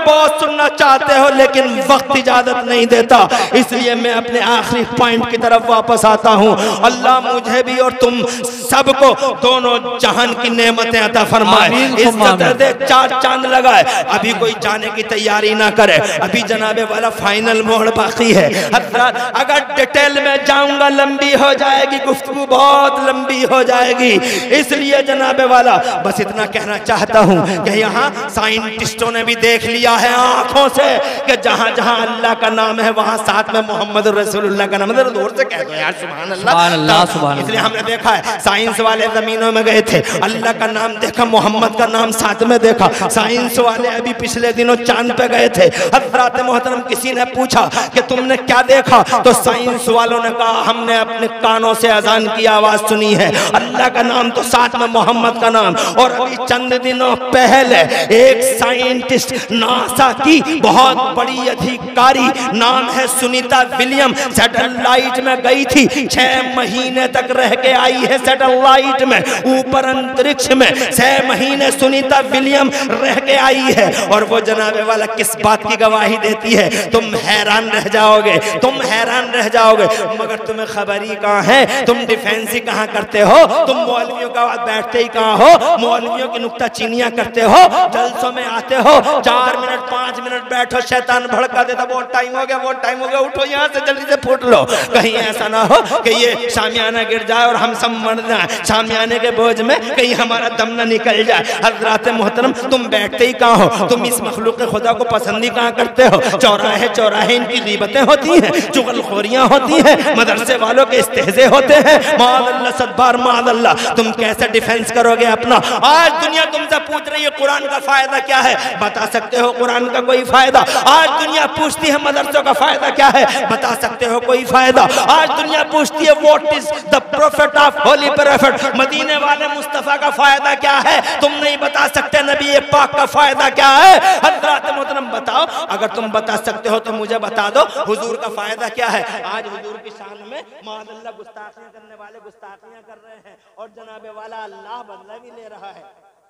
बहुत सुनना चाहते हो लेकिन वक्त इजाजत नहीं देता, इसलिए मैं अपने आखिरी पॉइंट की तरफ वापस आता हूँ। अल्लाह मुझे भी और तुम सबको दोनों जहान की नेमतें अता फरमाए। इस दे चार चांद लगाए, अभी कोई जाने की तैयारी ना करे, अभी जनाबे वाला फाइनल मोड़ बाकी है। हज़रात अगर डिटेल में जाऊंगा लंबी हो जाएगी, गुफ्तगू बहुत लंबी हो जाएगी, इसलिए जनाबे वाला बस इतना कहना चाहता हूँ कि यहाँ साइंटिस्टों ने भी देख लिया है आंखों से कि जहाँ जहाँ अल्लाह का नाम है वहाँ साथ में मोहम्मद रसूलुल्लाह का नाम है। जोर से कह दो यार सुभान अल्लाह। इसलिए हमने देखा है साइंस वाले जमीनों में गए थे, अल्लाह का नाम देखा, मोहम्मद का नाम साथ में देखा। साइंस वाले अभी पिछले दिनों चांद पे गए थे। हज़रात मोहतरम किसी ने पूछा कि तुमने क्या देखा, तो साइंस वालों ने कहा हमने अपने कानों से अजान की आवाज सुनी है, अल्लाह का नाम तो साथ में मोहम्मद का नाम। और अभी चंद दिनों पहले एक साइंटिस्ट नासा की बहुत बड़ी अधिकारी, नाम है सुनीता विलियम, सैटेलाइट में गई थी, छह महीने तक रह के आई है सैटेलाइट में, ऊपर अंतरिक्ष में छह महीने सुनीता विलियम रह के आई है। और वो जनाबे वाला किस बात की गवाही देती है, तुम हैरान रह जाओगे, तुम हैरान रह जाओगे। मगर तुम्हें खबर ही कहाँ है, तुम डिफेंस ही कहाँ करते हो, तुम मौलवियों का बैठते ही कहाँ हो, मौलवियों की नुक्ता चीनियां करते हो, जलसों में आते हो, चार मिनट पांच मिनट बैठो, शैतान भड़का देता, बहुत टाइम हो गया, बहुत टाइम हो गया, उठो यहाँ से जल्दी से फूट लो। कहीं ऐसा ना हो कि ये शामियाना गिर जाए और हम सब मर जाए, शामियाने के बोझ में कहीं हमारा दम न निकल जाए। हज़रात मोहतरम तुम बैठते ही कहाँ हो, तुम इस मखलूक खुदा को पसंद ही कहाँ करते हो। चौराहे चौराहे इनकी ग़ीबतें होती हैं, चुगलखोरियाँ होती हैं, मदरसे वालों के इस्तेहज़े होते हैं, माअल्लाह सदबार माअल्लाह। तुम कैसे डिफेंस करोगे अपना? आज दुनिया तुमसे पूछ रही है कुरान का फायदा क्या है, बता सकते हो कुरान का कोई फायदा? आज दुनिया पूछती है मदरसों का फायदा क्या है, बता सकते हो कोई फायदा? आज दुनिया पूछती है what is the prophet of holy prophet, मदीने वाले मुस्तफा का फायदा क्या है, तुम नहीं बता सकते नबी पाक का फायदा क्या है। हज़रात मोहतरम बताओ, अगर तुम बता सकते हो तो मुझे बता दो हुजूर का फायदा क्या है। आज हुजूर की शान में माअल्लाह गुस्ताखियां करने वाले गुस्ताखियां कर रहे हैं और जनाबे वाला अल्लाह बदला भी ले रहा है।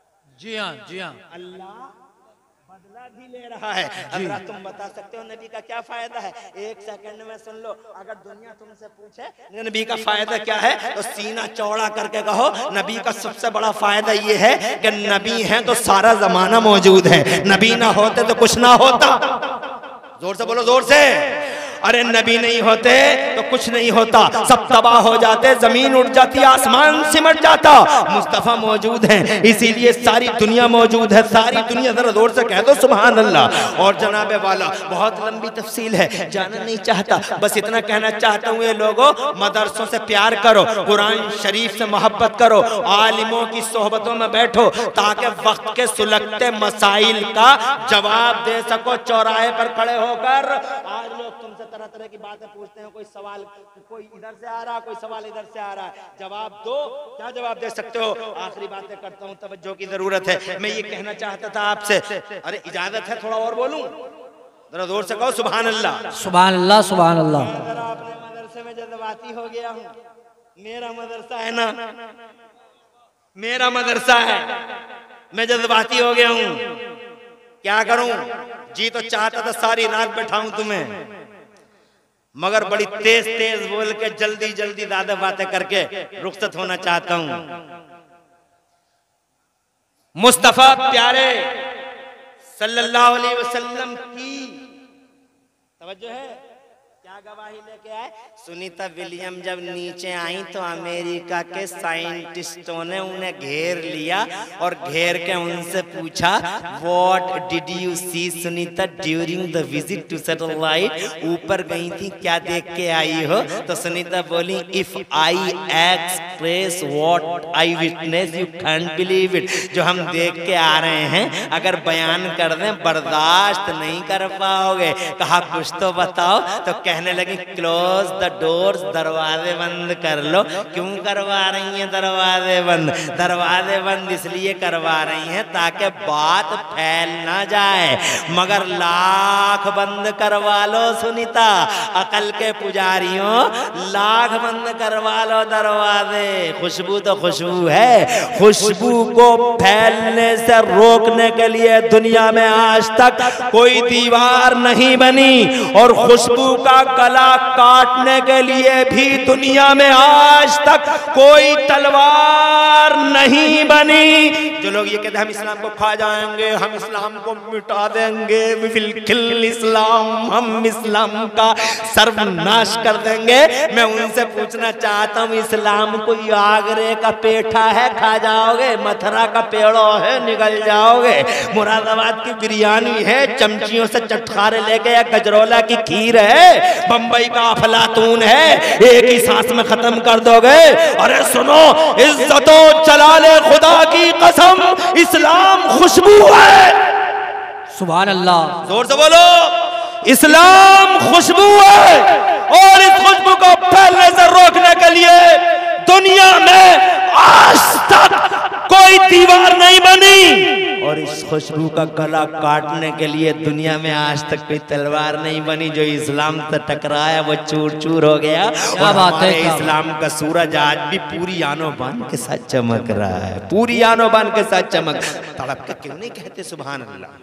जी हाँ, जी हाँ, अल्लाह बदला भी ले रहा है। अगर तुम बता सकते हो नबी का क्या फायदा है, एक सेकंड में सुन लो। अगर दुनिया तुमसे पूछे नबी का फायदा क्या है, तो सीना चौड़ा करके कहो नबी का सबसे बड़ा फायदा ये है कि नबी है तो सारा जमाना मौजूद है, नबी ना होते तो कुछ ना होता। जोर से बोलो, जोर से। अरे नबी नहीं होते तो कुछ नहीं होता, सब तबाह हो जाते, जमीन उड़ जाती, आसमान सिमट जाता। मुस्तफ़ा मौजूद हैं, इसीलिए सारी दुनिया मौजूद है, सारी दुनिया। जरा जोर से कह दो सुभान अल्लाह। और जनाबे वाला बहुत लंबी तफसील है, जाना नहीं चाहता, बस इतना कहना चाहता हूँ, ये लोगों मदरसों से प्यार करो, कुरान शरीफ से मोहब्बत करो, आलिमों की सोहबतों में बैठो, ताकि वक्त के सुलगते मसाइल का जवाब दे सको। चौराहे पर खड़े होकर आज लोग तुमसे तरह तरह की बातें पूछते हैं, कोई सवाल कोई इधर से आ रहा, कोई सवाल इधर से आ रहा है, जवाब दो, क्या जवाब दे सकते हो? आखिरी बातें करता हूँ, तवज्जो की जरूरत है। मैं ये कहना चाहता था आपसे, अरे इजाजत है थोड़ा और बोलूं? जरा जोर से कहो सुभान अल्लाह। सुभान अल्लाह, सुभान अल्लाह। अगर आपने मदरसे में जज्बाती हो गया हूँ, मेरा मदरसा है ना, मेरा मदरसा है, मैं जज्बाती हो गया हूँ, क्या करूं? जी तो चाहता था सारी रात बैठाऊं तुम्हें, मगर बड़ी तेज तेज बोल के जल्दी जल्दी ज्यादा बातें करके रुखसत होना चाहता हूं। मुस्तफा प्यारे सल्लल्लाहु अलैहि वसल्लम की तवज्जो है, क्या गवाही लेके आए? सुनीता विलियम जब नीचे आई तो अमेरिका के साइंटिस्टों ने उन्हें घेर लिया और घेर के उनसे पूछा what did you see Sunita during the visit to satellite, ऊपर गई थी क्या देख के आई हो? तो सुनीता बोली if I express what I witness you can't believe it, जो हम देख के आ रहे हैं अगर बयान कर दें बर्दाश्त नहीं कर पाओगे। कहा कुछ तो बताओ, तो कह कहने लगी क्लोज द डोर्स, दरवाजे बंद कर लो। क्यों करवा रही हैं दरवाजे बंद? दरवाजे बंद इसलिए करवा रही हैं ताकि बात फैल ना जाए। मगर लाख बंद करवा लो सुनीता, अकल के पुजारियों, लाख बंद करवा लो दरवाजे, खुशबू तो खुशबू है। खुशबू को फैलने से रोकने के लिए दुनिया में आज तक कोई दीवार नहीं बनी, और खुशबू का गला काटने के लिए भी दुनिया में आज तक कोई तलवार नहीं बनी। जो लोग ये कहते हैं हम इस्लाम को खा जाएंगे, हम इस्लाम को मिटा देंगे, बिल्कुल इस्लाम, हम इस्लाम का सर्वनाश कर देंगे, मैं उनसे पूछना चाहता हूँ इस्लाम कोई आगरे का पेठा है, खा जाओगे? मथुरा का पेड़ो है, निगल जाओगे? मुरादाबाद की बिरयानी है, चमचियों से चटखारे लेके, या गजरौला की खीर है, बंबई का अफलातून है, एक ही सांस में खत्म कर दोगे? अरे सुनो, इज्जतों जलाले खुदा की कसम, इस्लाम खुशबू है। सुभान अल्लाह, जोर से बोलो, इस्लाम खुशबू है, और इस खुशबू को फैलने से रोकने के लिए दुनिया में आज तक कोई दीवार नहीं बनी, और इस खुशबू का गला काटने के लिए दुनिया में आज तक कोई तलवार नहीं बनी। जो इस्लाम से टकराया वो चूर चूर हो गया। और हमारे इस्लाम का सूरज आज भी पूरी आनो बान के साथ चमक रहा है, पूरी आनो बान के साथ चमक। तड़प के क्यों नहीं कहते सुभान अल्लाह?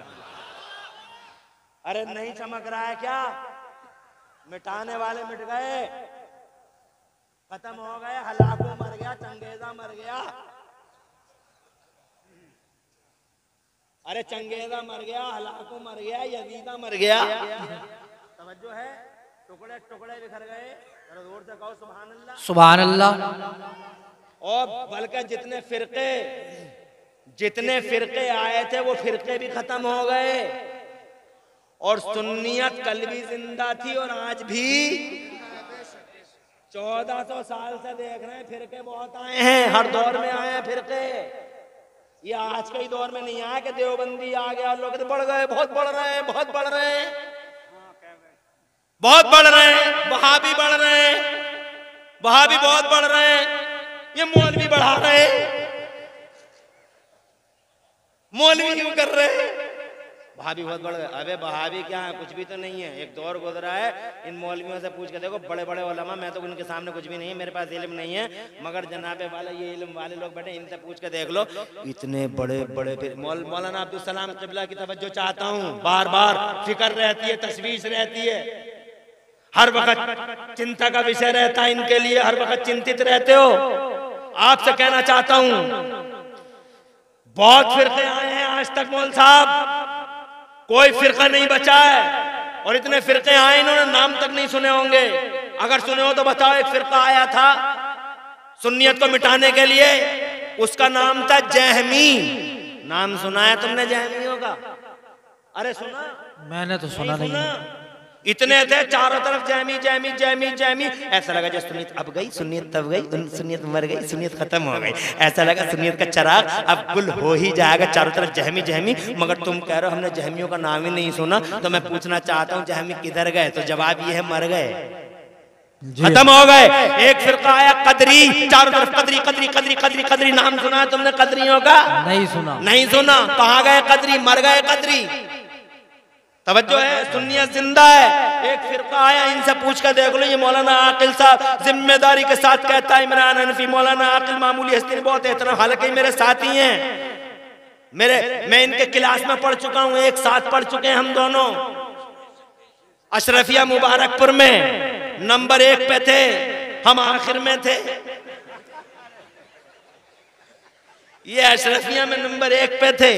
अरे नहीं चमक रहा है क्या? मिटाने वाले मिट गए, खत्म हो गए, हलाको मर गया, चंगेजा मर गया। अरे चंगेजा मर गया, हलाको मर गया, यजीदा मर गया। तवज्जो है, टुकड़े टुकड़े बिखर गए। जोर से कहो सुभान अल्लाह, सुभान अल्लाह। और बल्कि जितने फिरके जितने फिरके आए थे वो फिरके भी खत्म हो गए, और सुन्नियत कल भी जिंदा थी और आज भी। चौदह सौ साल से देख रहे हैं फिरके बहुत आए हैं, हर दौर में आए हैं फिरके। ये आज के ही दौर में नहीं आया कि देवबंदी आ गया, लोग तो बढ़ गए, बहुत बढ़ रहे हैं, बहुत बढ़ रहे हैं, बहुत बढ़ रहे हैं। वहाबी बढ़ रहे हैं, वहाबी बहुत बढ़ रहे हैं, ये मौलवी बढ़ा रहे हैं, मौलवी क्यों कर रहे हैं? वहाबी बहुत बड़े। अबे वहाबी क्या है? कुछ भी तो नहीं है। एक दौर गुजरा है, इन मौलवियों से पूछ के देखो, बड़े बड़े उलमा, मैं तो उनके सामने कुछ भी नहीं है, मेरे पास इल्म नहीं है, मगर जनाबे वाले ये इल्म वाले लोग बैठे, इनसे पूछ के देख लो, इतने बड़े बड़े। फिर मौल, मौलाना अब्दुल सलाम क़िबला की तवज्जो चाहता हूँ, बार बार फिक्र रहती है, तशवीश रहती है, हर वक्त चिंता का विषय रहता है इनके लिए, हर वक्त चिंतित रहते हो। आपसे कहना चाहता हूँ, बहुत फिरके आए हैं आज तक मौल साहब, कोई फिरका नहीं बचा है, और इतने फिरके आए इन्होंने नाम तक नहीं सुने होंगे। अगर सुने हो तो बताओ। एक फिरका आया था सुन्नियत को मिटाने के लिए, उसका नाम था जहमी। नाम सुना है तुमने जहमियों का? अरे सुना? मैंने तो सुना नहीं, नहीं। इतने थे चारों तरफ जहमी जहमी जहमी जहमी। ऐसा लगा जैसे सुन्नियत अब गई, सुन्नियत तब गई, सुन्नियत मर गई, सुन्नियत खत्म हो गई। ऐसा लगा सुन्नियत का चिराग अब गुल हो ही जाएगा, चारों तरफ जहमी जहमी। मगर तुम कह रहे हो हमने जहमियों का नाम ही नहीं सुना, तो मैं पूछना चाहता हूँ जहमी किधर गए? तो जवाब ये है, मर गए, खत्म हो गए। एक फिरका आया कदरी, चारों तरफ कदरी कदरी कदरी कदरी कदरी। नाम सुना है तुमने कदरियों का? नहीं सुना, नहीं सुना। कहाँ गए कदरी? मर गए कदरी। तवज्जो है, सुन्नियत जिंदा है। एक फिरका आया, इनसे पूछ कर देख लो। ये मौलाना आकिल साहब जिम्मेदारी के साथ कहता है, इमरान हनफी। मौलाना आकिल मामूली हस्ती, बहुत एहतराम, हालांकि मेरे साथी हैं, मेरे मैं इनके क्लास में पढ़ चुका हूं, एक साथ पढ़ चुके हैं हम दोनों। अशरफिया मुबारकपुर में नंबर एक पे थे, हम आखिर में थे। ये अशरफिया में नंबर एक पे थे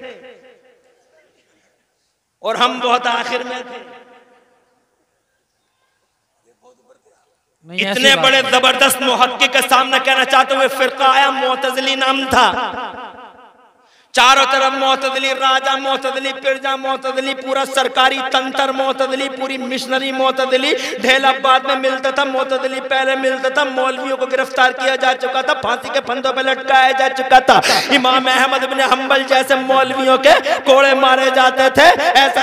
और हम बहुत आखिर में थे। इतने बड़े जबरदस्त मुहक्किक के सामने कहना चाहते हुए फिरका आया, मोतज़िली नाम था। चारों तरफ मोतज़िली, राजा मोतज़िली, पिरजा मोतज़िली, पूरा सरकारी तंत्र मोतज़िली, पूरी मिशनरी मोतज़िली। ढेलाबाद में मिलता था मोतज़िली, पहले मिलता था। मौलवियों को गिरफ्तार किया जा चुका था, फांसी के फंदों पे लटकाया जा चुका था। इमाम अहमद बिन हंबल जैसे मौलवियों के कोड़े मारे जाते थे। ऐसा लगता था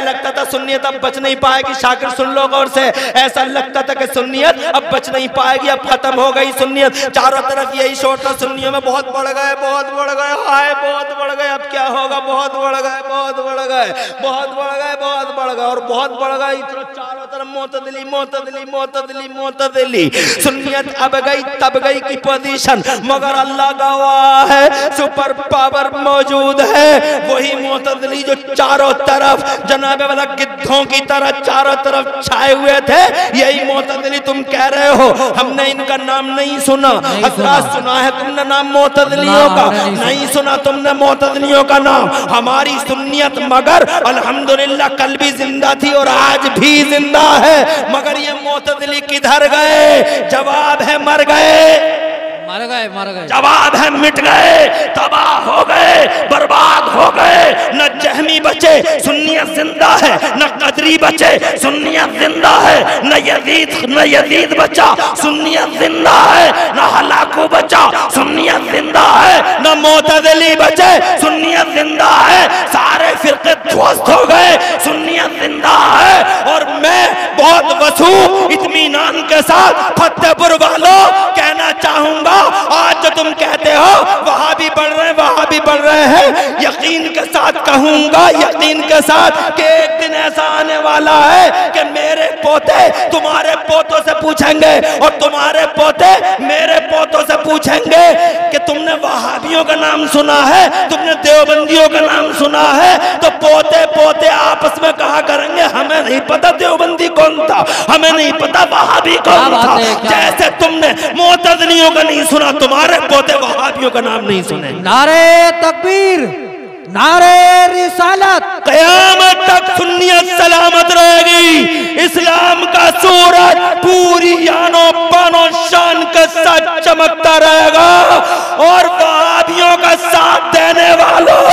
सुन्नियत अब बच नहीं पाएगी। शाकिर सुन लो गौर से, ऐसा लगता था कि सुन्नियत अब बच नहीं पाएगी, अब खत्म हो गई सुन्नियत। चारों तरफ यही शोर था, सुन्नियों में बहुत बढ़ गए, बहुत बढ़ गए, हाय बहुत बढ़ गए, अब क्या होगा, बहुत बढ़ गए, बहुत बढ़ गए, बहुत बढ़ गए, बहुत बढ़ गए और बहुत बढ़ गए। चारों तरफ मोतदली मोतदली मोतदली मोतदली। सुन्नियत अब गई तब गई की पोजीशन, मगर अल्लाह गवाह है सुपर पावर मौजूद है। वही मोतदली जो चारों तरफ जनाबे वाला गिद्धों की तरह चारों तरफ छाए हुए थे, यही मोतदली तुम कह रहे हो। हमने इनका नाम नहीं सुना, हजरात सुना है तुमने नाम मोतदलियों का? नहीं सुना तुमने मोतदलियों का नाम। हमारी सुन्नियत मगर अल्हम्दुलिल्लाह कल भी जिंदा थी और आज भी जिंदा है, मगर ये मोतदली किधर गए? जवाब है मर गए, मर गए, मर गए। जवाब है मिट गए, तबाह हो गए, बर्बाद हो गए। न जहमी बचे, सुन्नियत जिंदा है। न कदरी बचे, सुन्नियत जिंदा है। न यजीद न यजीद बचा, सुन्नियत जिंदा है। न हलाकू बचा, सुन्नियत जिंदा है। न मोतदली बचे, सुन्नियत जिंदा है। सारे फिरके ध्वस्त हो गए, सुन्नियत जिंदा है। और मैं बहुत वसू इत्मीनान के साथ फतेहपुर वालों कहना चाहूंगा, आज जो तुम कहते हो वहां भी बढ़ रहे हैं, वहां भी बढ़ रहे हैं, यकीन के साथ कहूंगा, यकीन के साथ कि एक दिन ऐसा आने वाला है कि मेरे पोते तुम्हारे पोतों से पूछेंगे और तुम्हारे पोते मेरे पोतों से पूछेंगे कि तुमने वहाबियों का नाम सुना है, तुमने देवबंदियों का नाम सुना है। तो पोते पोते आपस में कहा करेंगे हमें नहीं पता देवबंदी कौन था, हमें नहीं पता वहाबी कौन था। जैसे तुमने मोतदलियों का नहीं सुना, तुम्हारे पोते वहाबियों का नाम नहीं सुने। नारे तकबीर, नारे रिसालत, क़यामत तक सुन्नियत सलामत रहेगी। इस्लाम का सूरज पूरी यानो बानो शान के साथ चमकता रहेगा और वहाबियों का साथ देने वालों,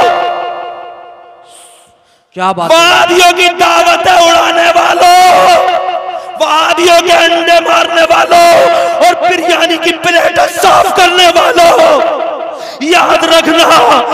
क्या बात, वहाबियों की दावतें उड़ाने वालों, वहाबियों के अंडे मारने वालों और बिरयानी की प्लेट साफ करने वालों, याद रखना,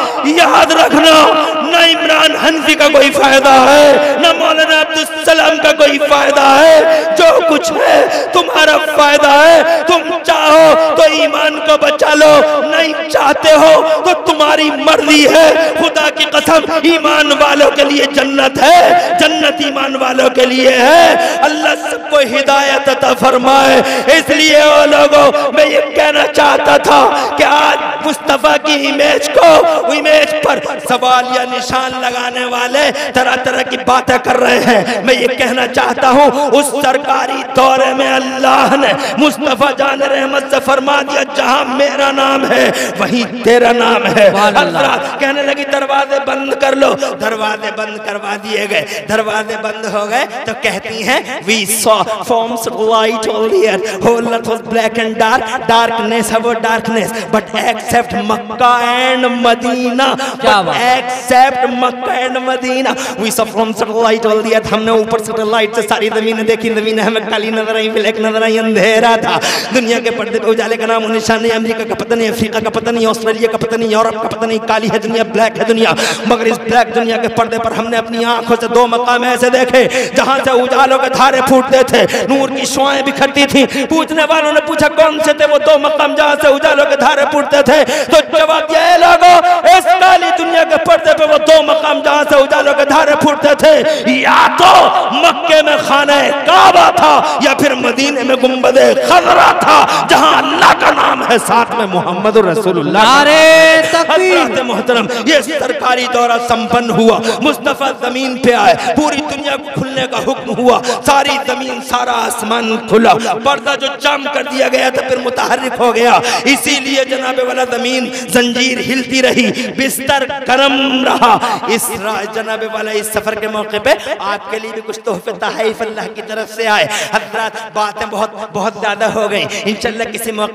याद रखना, न इमरान हनफी का कोई फायदा है, न मौलाना अब्दुल सलाम का कोई फायदा है। जो कुछ है तुम्हारा फायदा है। तुम चाहो तो ईमान को बचा लो, नहीं चाहते हो तो तुम्हारी मर्जी है। खुदा की कसम, ईमान वालों के लिए जन्नत है, जन्नत ईमान वालों के लिए है। अल्लाह सबको हिदायत अता फरमाए। इसलिए वो लोगों, मैं ये कहना चाहता था कि आज मुस्तफा की इमेज को, इमेज पर सवाल या निशान लगाने वाले तरह तरह की बातें कर रहे हैं। मैं ये कहना चाहता हूँ, उस सरकारी दौरे में अल्लाह ने मुस्तफा जान रहमत से फरमा दिया, जहाँ मेरा नाम है वहीं तेरा नाम है। अल्लाह कहने लगी दरवाजे बंद कर लो, दरवाजे बंद करवा दिए गए। दरवाजे बंद हो गए तो कहती हैं, we saw forms of light all here, whole earth was black and dark, darkness about darkness, but except Makkah and Medina, but except Makkah and Medina, we saw forms of light all here। हमने ऊपर से light से सारी जमीन देखी, जमीन हमें काली नजर आई, ब्लैक नजर आई, अंधेरा था। दुनिया के पर्दे पे उजाले का नाम और निशान नहीं, अमेरिका का पता नहीं, अफ्रीका का पता नहीं, ऑस्ट्रेलिया का पता नहीं, यूरोप का पता नहीं। काली है दुनिया, ब्लैक है दुनिया, मगर इस ब्लैक दुनिया के पर्दे पर हमने अपनी आंखों से दो मकाम ऐसे देखे जहां से उजालों के धारे फूटते थे, नूर की शुआएं बिखरती थी। पूछने वालों ने पूछा कौन से थे वो दो मकाम जहां से उजालों के धारे फूटते थे? तो जवाब ये लोगो, इस काली दुनिया के पर्दे पे वो दो मकाम जहां से उजालों के धारे फूटते थे, या तो मक्के में खाने काबा था या फिर मदीने में गुंबदे खजरा था, जहां अल्लाह का नाम है, साथ में मोहम्मद रसूलुल्लाह। नारे तकबीर। मोहतरम, ये सरकारी दौरा संपन्न हुआ, मुस्तफा जमीन पे आए, पूरी दुनिया को खुलने का हुक्म हुआ, सारी जमीन सारा आसमान खुला, पर्दा जो जाम कर दिया गया था फिर मुतहर्रिक हो गया। इसीलिए जनाबे वाला जमीन जंजीर हिलती रही, बिस्तर गरम रहा। इस जनाबे वाला इस सफर के मौके पे आपके लिए भी कुछ तोहफे तहफ़ अल्लाह की तरफ से आए। हज़रात, बातें बहुत बहुत ज्यादा हो गई, इंशाअल्लाह किसी मौके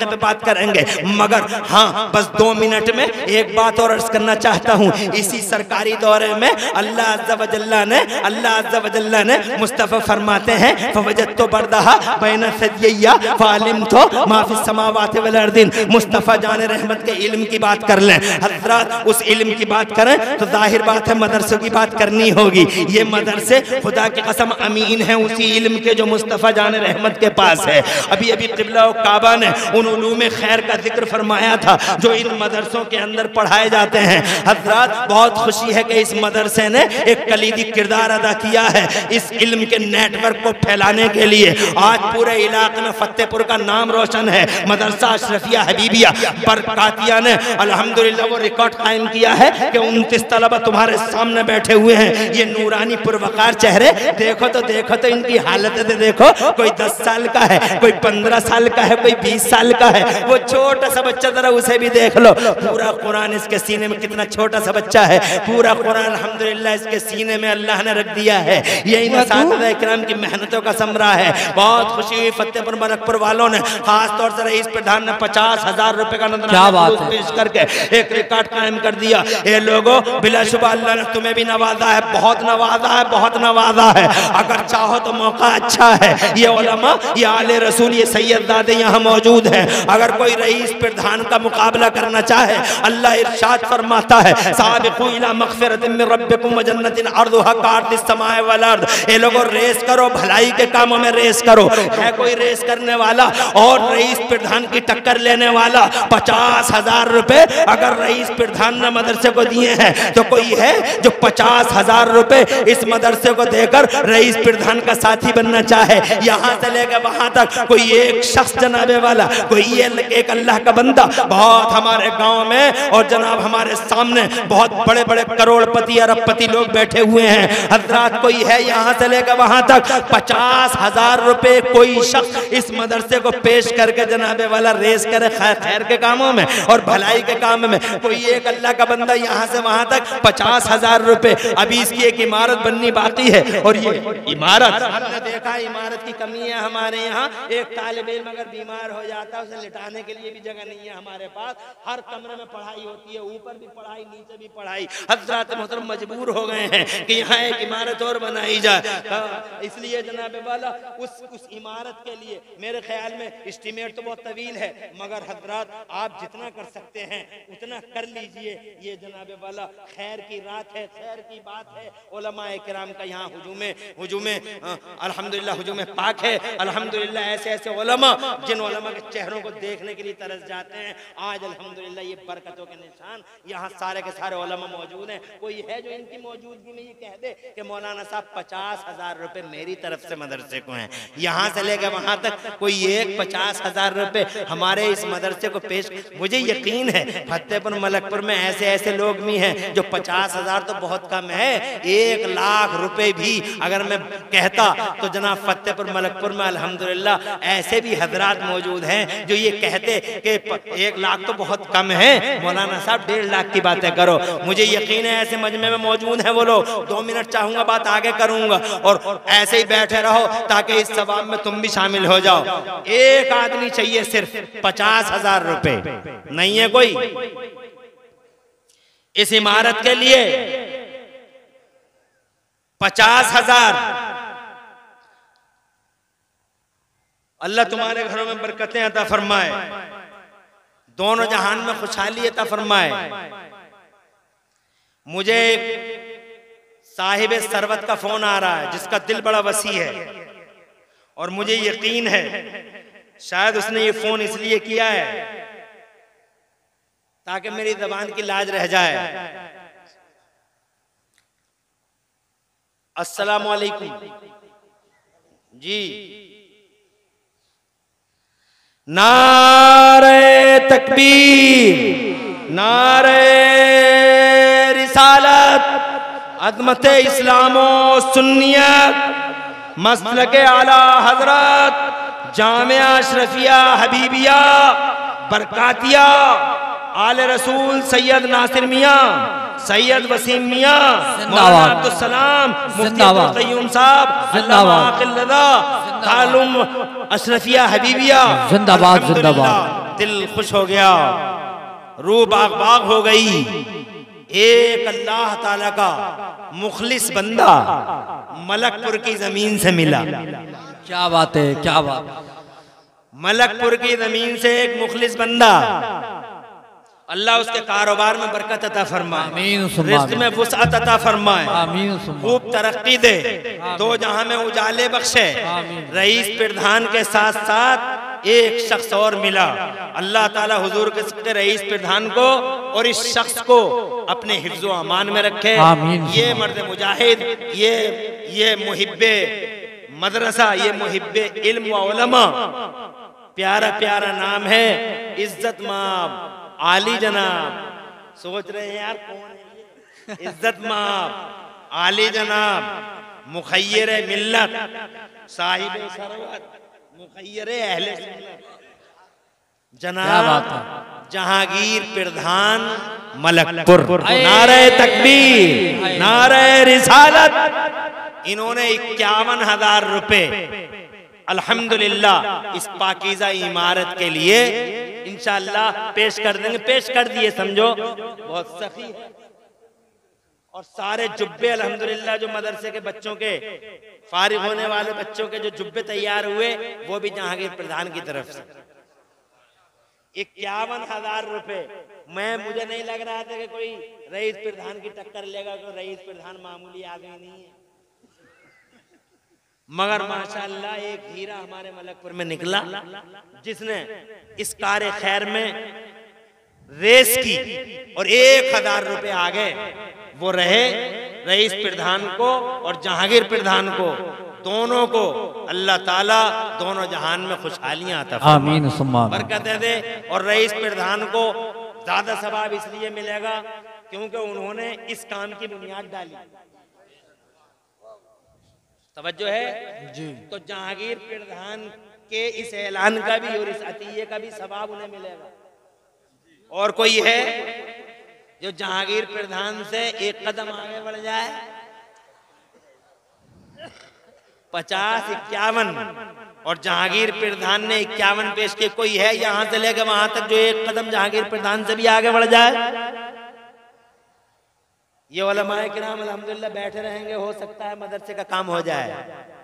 मौके पे बात करेंगे, मगर हाँ बस दो मिनट में एक बात और अर्ज करना चाहता हूँ। इसी सरकारी दौरे में अल्लाह अज़्ज़ा व जल्ला ने अल्लाह अज़्ज़ा व जल्ला ने मुस्तफ़ा फरमाते हैं फवजदतु बरदहा बैन सदिया फालिम तो माफी समावात वल अर्दिन। मुस्तफ़ा जाने रहमत के इल्म की बात कर लें हज़रात, उस इल्म की बात करें तो जाहिर बात है मदरसों की बात करनी होगी। ये मदरसे खुदा की कसम अमीन है उसी इल्म के जो मुस्तफ़ा जाने रहमत के पास है। अभी अभी क़िबला व काबा ने उन उलूम खैर का जिक्र फरमाया था जो इन मदरसों के अंदर पढ़ाए जाते हैं। हज़रात बहुत खुशी है कि इस मदरसे ने एक कलीदी किरदार अदा किया है इस इल्म के नेटवर्क को फैलाने के लिए। आज पूरे इलाके में फतेहपुर का नाम रोशन है। मदरसा अशरफिया हबीबिया बरकातिया ने अल्हम्दुलिल्लाह वो रिकॉर्ड कायम किया है कि उनतीस तलबा तुम्हारे सामने बैठे हुए हैं। ये नूरानी पुरवकार चेहरे देखो तो देखो तो इनकी हालत से देखो, कोई दस साल का है, कोई पंद्रह साल का है, कोई बीस साल का है। वो छोटा सा बच्चा जरा उसे भी देख लो, पूरा कुरान इसके सीने में, कितना छोटा सा बच्चा है, पूरा कुरान अल्हम्दुलिल्लाह इसके सीने में अल्लाह ने रख दिया है। ये इन असातिज़ा इकराम की मेहनतों का समरा है। बहुत खुशी हुई फतेहपुर मलकपुर वालों ने, खास तौर से रईस प्रधान ने पचास हजार रुपए का नजराना पेश करके एक रिकॉर्ड कायम कर दिया। ये लोगों बिलाशुबा अल्लाह ने तुम्हें भी नवाजा है, बहुत नवाजा है, बहुत नवाजा है। अगर चाहो तो मौका अच्छा है, ये उलमा, ये आले रसूल, ये सैयदजादे यहाँ मौजूद हैं। अगर कोई रईस प्रधान का मुकाबला करना चाहे, अल्लाह इरशाद फरमाता है साबिकू इला मग़फ़िरतिन मिन रब्बिकुम व जन्नतिन अर्दुहा कअर्दिस समाए वल अर्द। ये लोगों रेस करो, भलाई के कामों में रेस करो। है कोई रेस करने वाला और रईस प्रधान की टक्कर लेने वाला? पचास हजार रुपए अगर रईस प्रधान ने मदरसे को दिए हैं तो कोई है जो पचास हजार रुपए इस मदरसे को देकर रईस प्रधान का साथी बनना चाहे? यहाँ से लेकर वहां तक कोई एक शख्स जनाबे वाला, कोई एक अल्लाह का बंदा, बहुत हमारे गांव में और जनाब हमारे सामने बहुत बड़े बड़े करोड़पति अरबपति लोग बैठे हुए हैं। हजरात कोई है यहाँ से लेकर वहां तक पचास हजार रुपए कोई शख्स इस मदरसे को पेश करके जनाबे वाला रेस करे खैर के कामों में और भलाई के काम में? कोई एक अल्लाह का बंदा यहाँ से वहां तक पचास हजार रुपए। अभी इसकी एक इमारत बननी बाकी है और ये इमारत हमने देखा इमारत की कमी है हमारे यहाँ। एक तालिब इल्म अगर बीमार हो जाता है उसे लिटाने के लिए भी जगह नहीं है हमारे पास। हर कमरे में पढ़ाई होती है, ऊपर भी पढ़ाई, नीचे भी पढ़ाई। हज़रात मोहतरम मजबूर हो गए हैं कि यहाँ एक इमारत और बनाई जाए। इसलिए जनाब वाला उस उस इमारत के लिए मेरे ख्याल में एस्टीमेट तो बहुत तवील है, मगर हजरात आप जितना कर सकते हैं उतना कर लीजिए। ये जनाब वाला खैर की रात है, खैर की बात है। उलमाए किराम का यहाँ हुजूम हुजूम अल्हम्दुलिल्लाह हुजूम पाक है। अल्हम्दुलिल्लाह ऐसे ऐसे उलमा जिन उलमा के चेहरों को देखने के लिए तरस जाते हैं। आज अल्हम्दुलिल्लाह ये बरकतों के निशान यहाँ सारे के सारे उलमा मौजूद हैं। कोई है जो इनकी मौजूदगी में ये कह दे कि मौलाना साहब पचास हजार रुपए मेरी तरफ से मदरसे को हैं? यहाँ से लेकर वहां तक कोई एक पचास हजार रुपए हमारे इस मदरसे को पेश। मुझे यकीन है फतेहपुर मलकपुर में ऐसे ऐसे लोग भी हैं जो पचास हजार तो बहुत कम है, एक लाख रुपए भी अगर मैं कहता तो जनाब फतेहपुर मलकपुर में अल्हम्दुलिल्लाह ऐसे भी हजरात मौजूद हैं जो ये कहते कि एक लाख तो बहुत कम है, मौलाना साहब डेढ़ लाख की बातें करो। मुझे यकीन है ऐसे मजमे में मौजूद हैं वो लोग। दो मिनट चाहूंगा, बात आगे करूंगा और ऐसे ही बैठे रहो ताकि इस सवाब में तुम भी शामिल हो जाओ। एक आदमी चाहिए सिर्फ पचास हजार रुपए, नहीं है कोई इस इमारत के लिए? पचास हजार। अल्लाह तुम्हारे घरों में बरकतें अता फरमाए, दोनों जहान में खुशहाली अता फरमाए। मुझे साहिब सरवत का फोन आ रहा है जिसका दिल बड़ा वसी है और मुझे यकीन है शायद उसने ये फोन इसलिए किया है ताकि मेरी जबान की लाज रह जाए। अस्सलाम वालेकुम जी। नारे तकबीर, नारे रिसालत, अज़मत इस्लामो सुन्नियत, मसलके आला हजरत जामिया अशरफिया हबीबिया बरकातिया आले रसूल सैयद नासिर मियाँ, सैयद वसीम मियाँ, मौलाना अब्दुल सलाम, मुफ्ती अब्दुल क़य्यूम साहब, अल्लामा अशरफिया हबीबिया, जिंदाबाद जिंदाबाद। दिल खुश हो गया, रूह बाग बाग हो गई। एक अल्लाह ताला का मुखलिस बंदा मलकपुर की जमीन से मिला। क्या बात है, क्या बात। मलकपुर की जमीन से एक मुखलिस बंदा, अल्लाह उसके कारोबार में बरकत अता फरमाए, आमीन सुम्मा रिज़्क़ में वुसअत अता फरमाए, आमीन सुम्मा खूब तरक्की दे, दो जहां में उजाले बख्शे। रईस प्रधान के साथ साथ एक शख्स और मिला। अल्लाह ताला हुजूर के सच्चे रईस प्रधान को और इस शख्स को अपने हिफ्ज़ व अमान में रखे। आमीन। ये मर्द मुजाहिद, ये ये मुहिब्बे मदरसा, ये मुहिब्बे इल्म व उलमा, प्यारा प्यारा नाम है इज्जत माब आली जनाब। सोच रहे हैं यार कौन है ये? इज्जत माब आली जनाब, मुखय्यर मिल्लत, साहिब सरवत, मुखय्यर अहले सुन्नत, जनाब जहांगीर प्रधान मलकपुर। नारे तकबीर, नारे रिसालत। इन्होंने इक्यावन हजार रुपए अल्हम्दुलिल्लाह इस पाकीज़ा इमारत के लिए इंशाअल्लाह पेश कर देंगे। पेश कर दिए समझो, बहुत सखी है। और सारे जुब्बे अल्हम्दुलिल्लाह जो मदरसे के बच्चों के फारिग होने वाले बच्चों के जो जुब्बे तैयार हुए वो भी जहांगीर प्रधान की तरफ से इक्यावन हजार रुपए। मैं मुझे नहीं लग रहा था कि कोई रईस प्रधान की टक्कर लेगा, कोई रईस प्रधान मामूली आदमी नहीं है, मगर माशाअल्लाह एक हीरा हमारे मलकपुर में निकला जिसने इस कार्य खैर में रेस की और एक हजार रुपए आगे वो रहे रईस प्रधान को और जहांगीर प्रधान को, दोनों को अल्लाह ताला दोनों जहान में खुशहालियां अता फरमाए, आमीन सुम्मा बरकतें दे। और रईस प्रधान को ज्यादा सवाब इसलिए मिलेगा क्योंकि उन्होंने इस काम की बुनियाद डाली। तवज्जो है जी। तो जहांगीर प्रधान के इस ऐलान का भी और इस अतीये का भी सवाब उन्हें मिलेगा। और कोई है जो जहांगीर प्रधान से एक कदम आगे बढ़ जाए, पचास इक्यावन और जहांगीर प्रधान ने इक्यावन पेश किए। कोई है यहां से लेकर वहां तक जो एक कदम जहांगीर प्रधान से भी आगे बढ़ जाए? ये उलमाए किराम अल्हम्दुलिल्लाह बैठे रहेंगे, हो सकता है मदरसे का काम हो जाए।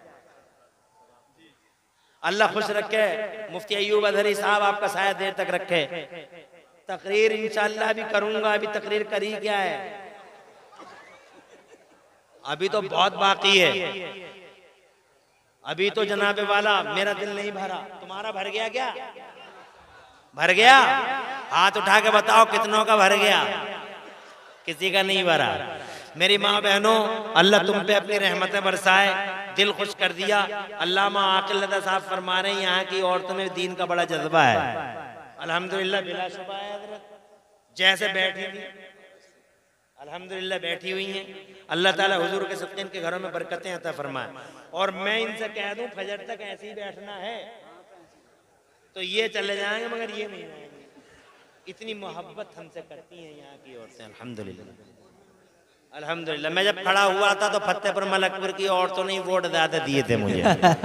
अल्लाह खुश रखे। मुफ्ती अय्यूब अजहरी साहब आपका साया देर तक रखे। तकरीर इंशाअल्लाह भी करूंगा। अभी तकरीर करी क्या है, अभी तो बहुत बाकी है। अभी तो जनाबे वाला मेरा दिल नहीं भरा, तुम्हारा भर गया क्या? भर गया? हाथ उठा के बताओ कितनों का भर गया? किसी का नहीं भरा। मेरी माँ बहनों, अल्लाह तुम पे अपनी रहमतें बरसाए, दिल खुश कर दिया। अल्लामा आकिल लदा साहब फरमा रहे हैं यहाँ की औरतों में दीन का बड़ा जज्बा है। अल्हम्दुलिल्लाह बिलाशुबा है हज़रत, जैसे बैठी थी अल्हम्दुलिल्लाह बैठी हुई हैं। अल्लाह ताला हुजूर के सदक़े इनके घरों में बरकतें अता फरमाए। और मैं इनसे कह दूं फजर तक ऐसे ही बैठना है तो ये चले जाएंगे, मगर ये नहीं आएंगे। इतनी मोहब्बत हमसे करती हैं यहाँ की औरतें अल्हम्दुलिल्लाह। अल्हम्दुलिल्लाह मैं जब खड़ा हुआ था तो फतेहपुर मलकपुर की औरतों ने वोट ज्यादा दिए थे मुझे।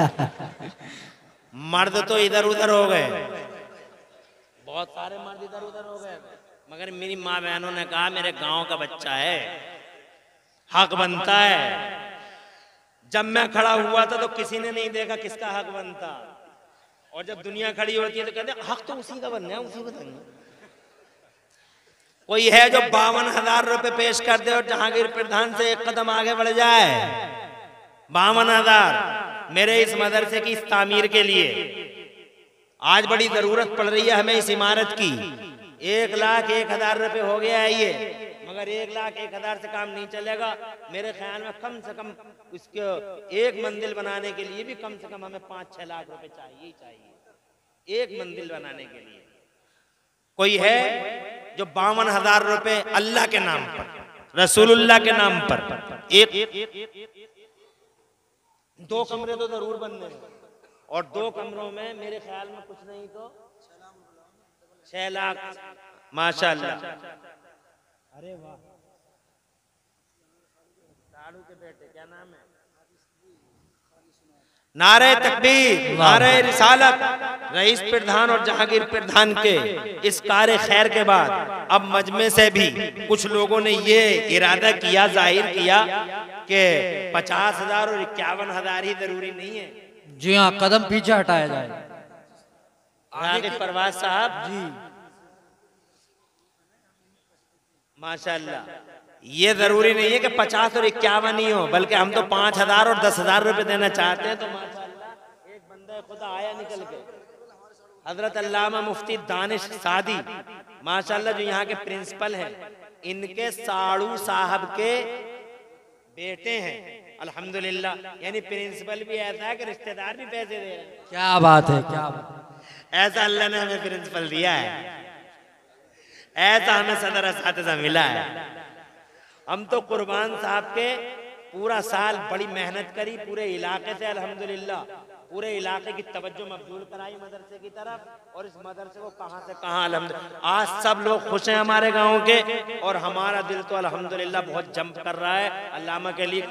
मर्द तो इधर उधर हो गए, बहुत सारे मर्द इधर उधर हो गए, मगर मेरी माँ बहनों ने कहा मेरे गांव का बच्चा है, हक बनता है। जब मैं खड़ा हुआ था तो किसी ने नहीं देखा किसका हक बनता, और जब दुनिया खड़ी होती है तो कहते हैं हक तो उसी का बनना है, उसी को देंगे। कोई है जो बावन हजार रुपए पेश कर दे और जहांगीर प्रधान से एक कदम आगे बढ़ जाए? बावन हजार मेरे इस मदरसे की इस तामीर के लिए आज बड़ी जरूरत पड़ रही है हमें इस इमारत की। एक लाख एक हजार रुपए हो गया है ये, मगर एक लाख एक हजार से काम नहीं चलेगा। मेरे ख्याल में कम से कम उसके एक मंजिल बनाने के लिए भी कम से कम हमें पांच छह लाख रुपए चाहिए ही चाहिए एक मंजिल बनाने के लिए। कोई है जो बावन हजार रुपए अल्लाह के नाम पर, रसूलुल्लाह के नाम पर, एक दो कमरे तो जरूर बनने हैं, और दो कमरों में मेरे ख्याल में कुछ नहीं तो छह लाख माशाल्लाह। अरे वाह, साड़ू के बेटे क्या नाम है? नारे तकबीर, नारे रिसालत। रईस प्रधान और जहांगीर प्रधान के इस कार्य खैर के बाद अब मजमे से भी कुछ लोगों ने ये इरादा किया, जाहिर किया कि पचास हजार और इक्यावन हजार ही जरूरी नहीं है। जी हाँ, कदम पीछे हटाया जाए। आगे परवाज साहब जी, माशाल्लाह, ये जरूरी नहीं है कि पचास और इक्यावन ही हो, बल्कि हम तो पांच हजार और दस हजार रुपए देना चाहते हैं। तो माशाल्लाह एक बंदा खुदा आया निकल के, हजरत अल्लामा मुफ्ती दानिश सादी माशाल्लाह, जो यहाँ के प्रिंसिपल हैं, इनके साड़ू साहब के बेटे हैं अल्हम्दुलिल्लाह। यानी प्रिंसिपल भी ऐसा है कि रिश्तेदार भी पैसे दे रहे हैं। क्या बात है, क्या बात है। ऐसा अल्लाह ने हमें प्रिंसिपल दिया है, ऐसा हमें सदर असातिज़ा मिला है। हम तो कुर्बान साहब के पूरा साल बड़ी मेहनत करी, पूरे इलाके से अल्हम्दुलिल्लाह पूरे इलाके की तवज्जो मबजूल कराई मदरसे की तरफ, और इस मदरसे को कहां से कहां अल्हम्दुलिल्लाह आज सब लोग खुश हैं हमारे गांव के, और हमारा दिल तो अल्हम्दुलिल्लाह बहुत जंप कर रहा है अल्लामा के लिए।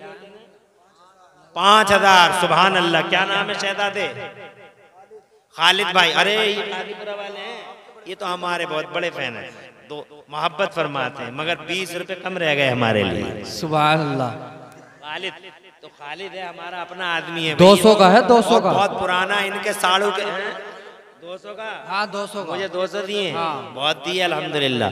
पांच हजार सुभान अल्लाह। क्या नाम है शहजादे? खालिद भाई। अरे ये कादीपुरा वाले हैं, ये तो हमारे बहुत बड़े फैन हैं, दो मोहब्बत फरमाते हैं, मगर बीस रुपए कम रह गए हमारे लिए। सुभान अल्लाह। खालिद तो खालिद है, हमारा अपना आदमी है। दो सौ का है, दो सौ का बहुत पुराना, इनके साड़ू के दो सौ का। हाँ दो सौ का। मुझे दो सौ दिए। हाँ। बहुत दिए अल्हम्दुलिल्लाह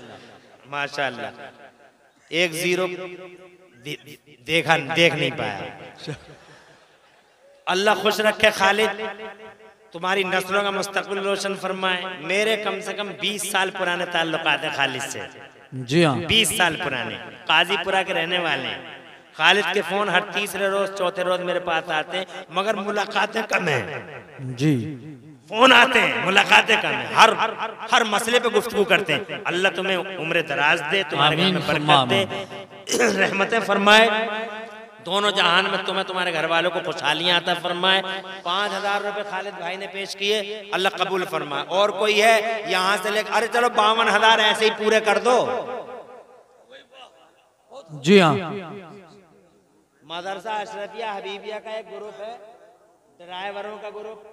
माशाल्लाह। एक जीरो देखा देख नहीं पाया। अल्लाह खुश रखे खालिद, तुम्हारी नस्लों का मुस्तकबिल रोशन फरमाए। मेरे कम से कम बीस साल पुराने ताल्लुकात है खालिद से। जी हाँ, बीस साल पुराने, काजीपुरा के रहने वाले हैं। खालिद के फोन हर तीसरे रोज चौथे रोज मेरे पास आते हैं, मगर मुलाकातें कम है जी। फोन आते हैं, मुलाकातें कम है। हर हर मसले पे गुफ्तगू करते हैं। अल्लाह तुम्हें उम्र दराज दे, तुम्हारे घर में बरकत दे, रहमतें फरमाए, दोनों जहान में तुम्हें तुम्हारे घर वालों को खुशहालियां अता फरमाए। पांच हजार रुपए खालिद भाई ने पेश किए, अल्लाह कबूल फरमाए। और कोई है यहाँ से लेकर, अरे चलो बावन हजार ऐसे ही पूरे कर दो। जी हाँ, मदरसा अशरफिया हबीबिया का एक ग्रुप है, ड्राइवरों का ग्रुप।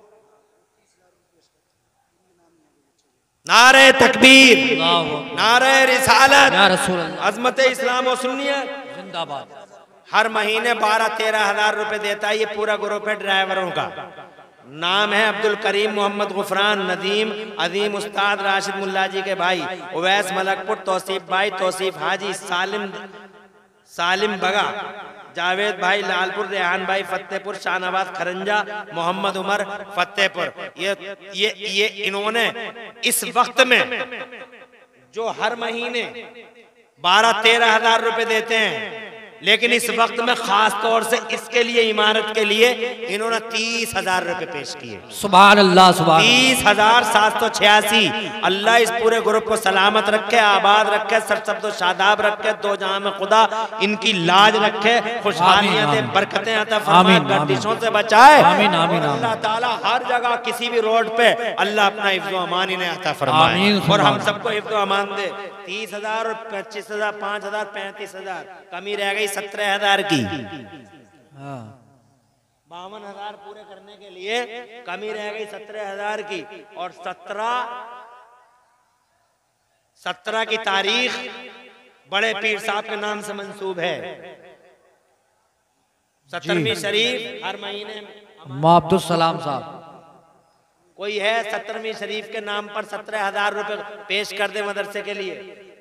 नारे तकबीर, नारे रिसालत, अजमत इस्लाम और सुन्नियत जिंदाबाद। हर महीने बारह तेरह हजार रुपए देता है ये पूरा ग्रुप है ड्राइवरों का। नाम है अब्दुल करीम मोहम्मद गुफरान नदीम अजीम उस्ताद राशिद मुल्ला जी के भाई, उवैस मलकपुर, तौसीफ भाई, तौसीफ हाजी, सालिम सालिम बगा, जावेद भाई लालपुर, रेहान भाई फतेहपुर, शाहनवाज खरंजा, मोहम्मद उमर फतेहपुर। ये ये ये इन्होंने इस वक्त में जो हर महीने बारह तेरह हजार रुपए देते हैं, लेकिन इस वक्त में खास तौर से इसके लिए, इमारत के लिए इन्होंने तीस हजार रुपए पेश किए। सुभान अल्लाह, सुभान। तीस हजार सात सौ छियासी। अल्लाह इस पूरे ग्रुप को सलामत रखे, आबाद रखे, सरसब्द शादाब रखे, दो जहां में खुदा इनकी लाज रखे, खुशहालियां दे, बरकतें अता फरमाए, गर्दिशों से बचाए। आमीन आमीन। अल्लाह ताला हर जगह किसी भी रोड पे अल्लाह अपना हिफ्ज़ व अमान इन्हें अता फरमाए, और हम सबको हिफ्ज़ व अमान दे। तीस हजार और पच्चीस हजार, पांच हजार, पैंतीस हजार, कमी रह गई सत्रह हजार की। बावन हजार पूरे करने के लिए कमी रह गई सत्रह हजार की, और सत्रह सत्रह की तारीख बड़े पीर साहब के नाम से मंसूब है। सत्तरवीं शरीफ हर महीने अब्दुल सलाम साहब कोई है सत्तरवीं शरीफ के नाम पर सत्रह हजार रुपए पेश कर दे मदरसे के लिए।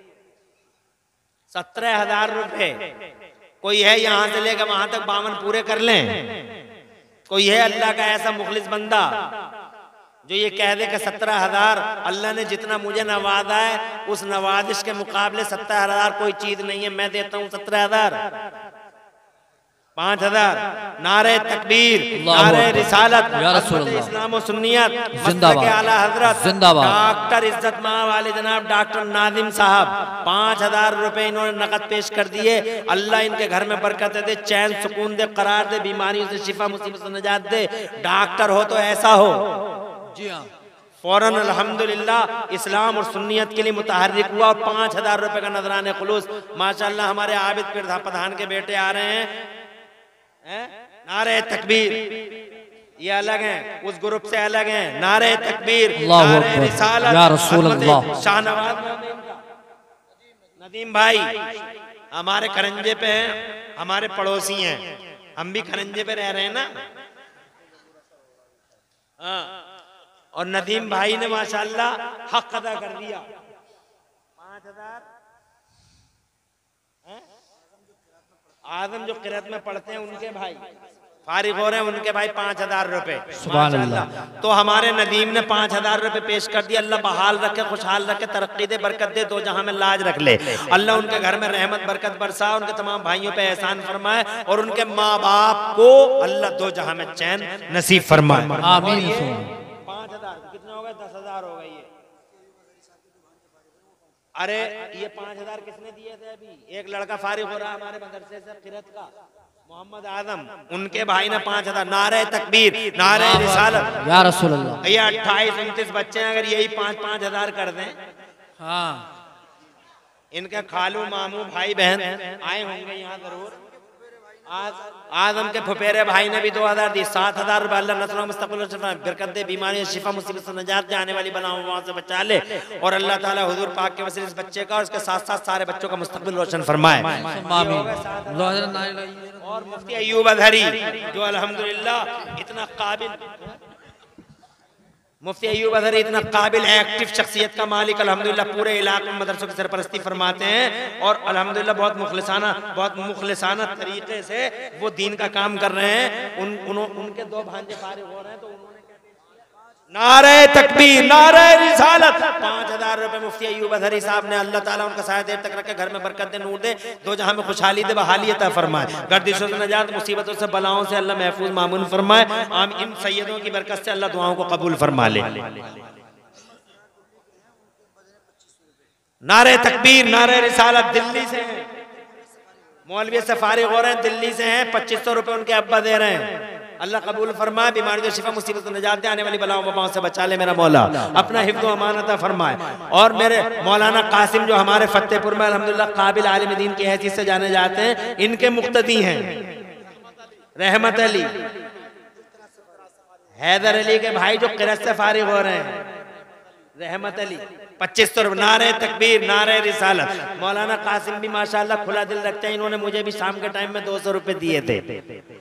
सत्रह हजार रुपए कोई है यहां से लेकर वहां तक बावन पूरे कर लें। कोई है अल्लाह का ऐसा मुखलिस बंदा जो ये कह दे कि सत्रह हजार अल्लाह ने जितना मुझे नवाजा है उस नवाजिश के मुकाबले सत्रह हजार कोई चीज नहीं है, मैं देता हूं सत्रह हजार। पांच हजार। नारे तकबीर, नारे रिसालत, इस्लाम और सुन्नियत, मसलक आला हजरत डॉक्टर इज्जत मां वाले जनाब डॉक्टर नादिम साहब पांच हजार रुपए इन्होंने नकद पेश कर दिए। अल्लाह इनके घर में बरकत दे, चैन सुकून दे, करार दे, बीमारियों से शिफा, मुसीबत से निजात दे। डॉक्टर हो तो ऐसा हो। जी हाँ, फौरन अल्हम्दुलिल्लाह इस्लाम और सुन्नियत के लिए मुतहर्रिक हुआ, और पांच हजार रुपए का नजराने खुलूस। माशाअल्लाह हमारे आबिद प्रधान के बेटे आ रहे हैं, हैं? नारे तकबीर, ये अलग हैं, उस ग्रुप से अलग हैं। नारे तकबीर, अल्लाहु नारे अकबर, रिसालत, या रसूल अल्लाह। शाहनवाज नदीम भाई हमारे खरंजे पे हैं, हमारे पड़ोसी हैं, हम भी खरंजे पे रह रहे हैं ना। हाँ, और नदीम भाई ने माशाल्लाह हक अदा कर दिया। पांच हजार आदम जो किरत में पढ़ते हैं उनके भाई फारिग हो रहे हैं, उनके भाई पांच हजार रुपए। सुभान अल्लाह। तो हमारे नदीम ने पांच हजार रुपए पेश कर दिया। अल्लाह बहाल रखे, खुशहाल रखे, तरक्की दे, बरकत दे, दो जहां में लाज रख ले। अल्लाह उनके घर में रहमत बरकत बरसा, उनके तमाम भाइयों पे एहसान फरमाए और उनके माँ बाप को अल्लाह दो जहां में चैन नसीब फरमाए। आमीन। पांच हजार कितने हो गए? दस हजार हो गए। ये अरे ये पांच हजार किसने दिए थे? अभी एक लड़का फारिग हो रहा हमारे मदरसे से किरत का, मोहम्मद आदम, उनके भाई ने पांच हजार। नारे तकबीर, नारे रिसालत, या रसूल अल्लाह। ये अट्ठाईस उनतीस बच्चे हैं, अगर यही पांच पांच हजार कर दें। हाँ, इनके खालू मामू भाई बहन आए होंगे यहाँ जरूर। आज आदम के फुफेरे भाई ने भी दो हजार दी, सात हजार रुपए। अल्लाह नस्ल मुस्तकबिल बरकत दे, बीमारी शिफा मुसीबत से निजात दे, आने वाली बलाओं वहां से बचा ले और अल्लाह ताला हुजूर पाक के वसीले इस बच्चे का और उसके साथ साथ सारे बच्चों का मुस्तकबिल रोशन फरमाए। और मुफ्ती अय्यूब अजहरी जो अल्हम्दुलिल्लाह इतना काबिल, मुफ्ती अय्यूब अजहरी इतना काबिल एक्टिव शख्सियत का मालिक, अल्हम्दुलिल्लाह पूरे इलाके में मदरसों की सरपरस्ती फरमाते हैं और अल्हम्दुलिल्लाह बहुत मुखलिसाना बहुत मुखलिसाना तरीके से वो दीन का काम कर रहे हैं। उन, उन, उनके दो भांजे फारिग हो रहे हैं तो उन्होंने नारे तकबीर, नारे रिसालत, पांच हजार रुपए मुफ्ती अय्यूब अजहरी साहब ने। अल्लाह ताला उनका साया देर तक रखे, घर में बरकत दे, नूर दे, दो जहां में खुशहाली दे, बहाली अता फरमाए, गर्दिशों से निजात, मुसीबतों से बलाओं से अल्लाह महफूज मामून फरमाए। आम इन सैयदों की बरकत से अल्लाह दुआओं को कबूल फरमा ले। नारे तकबीर, नारे रिसालत, दिल्ली से हैं, मौलवी से फारिग हो रहे हैं, दिल्ली से हैं, पच्चीस सौ रुपए उनके अब्बा दे रहे हैं। अल्लाह कबूल फरमाए, बीमारी से शिफा, मुसीबत से निजात दे, आने वाली बलाओं वबाओं से बचा ले मेरा मौला, अपना हिफ्ज़ व अमानत फरमाए। और मेरे मौलाना कासिम जो हमारे फतेहपुर में अल्हम्दुलिल्लाह काबिल आलिम दीन की हैसियत से जाने जाते हैं, इनके मुक्तदी हैं रहमत अली, हैदर अली के भाई जो किरत से फारिग हो रहे हैं, रहमत अली, पच्चीस सौ रुपये। नारे तकबीर, नारे रिसालत। मौलाना कासिम भी माशाल्लाह खुला दिल रखते हैं, इन्होंने मुझे भी शाम के टाइम में दो सौ रुपये दिए थे।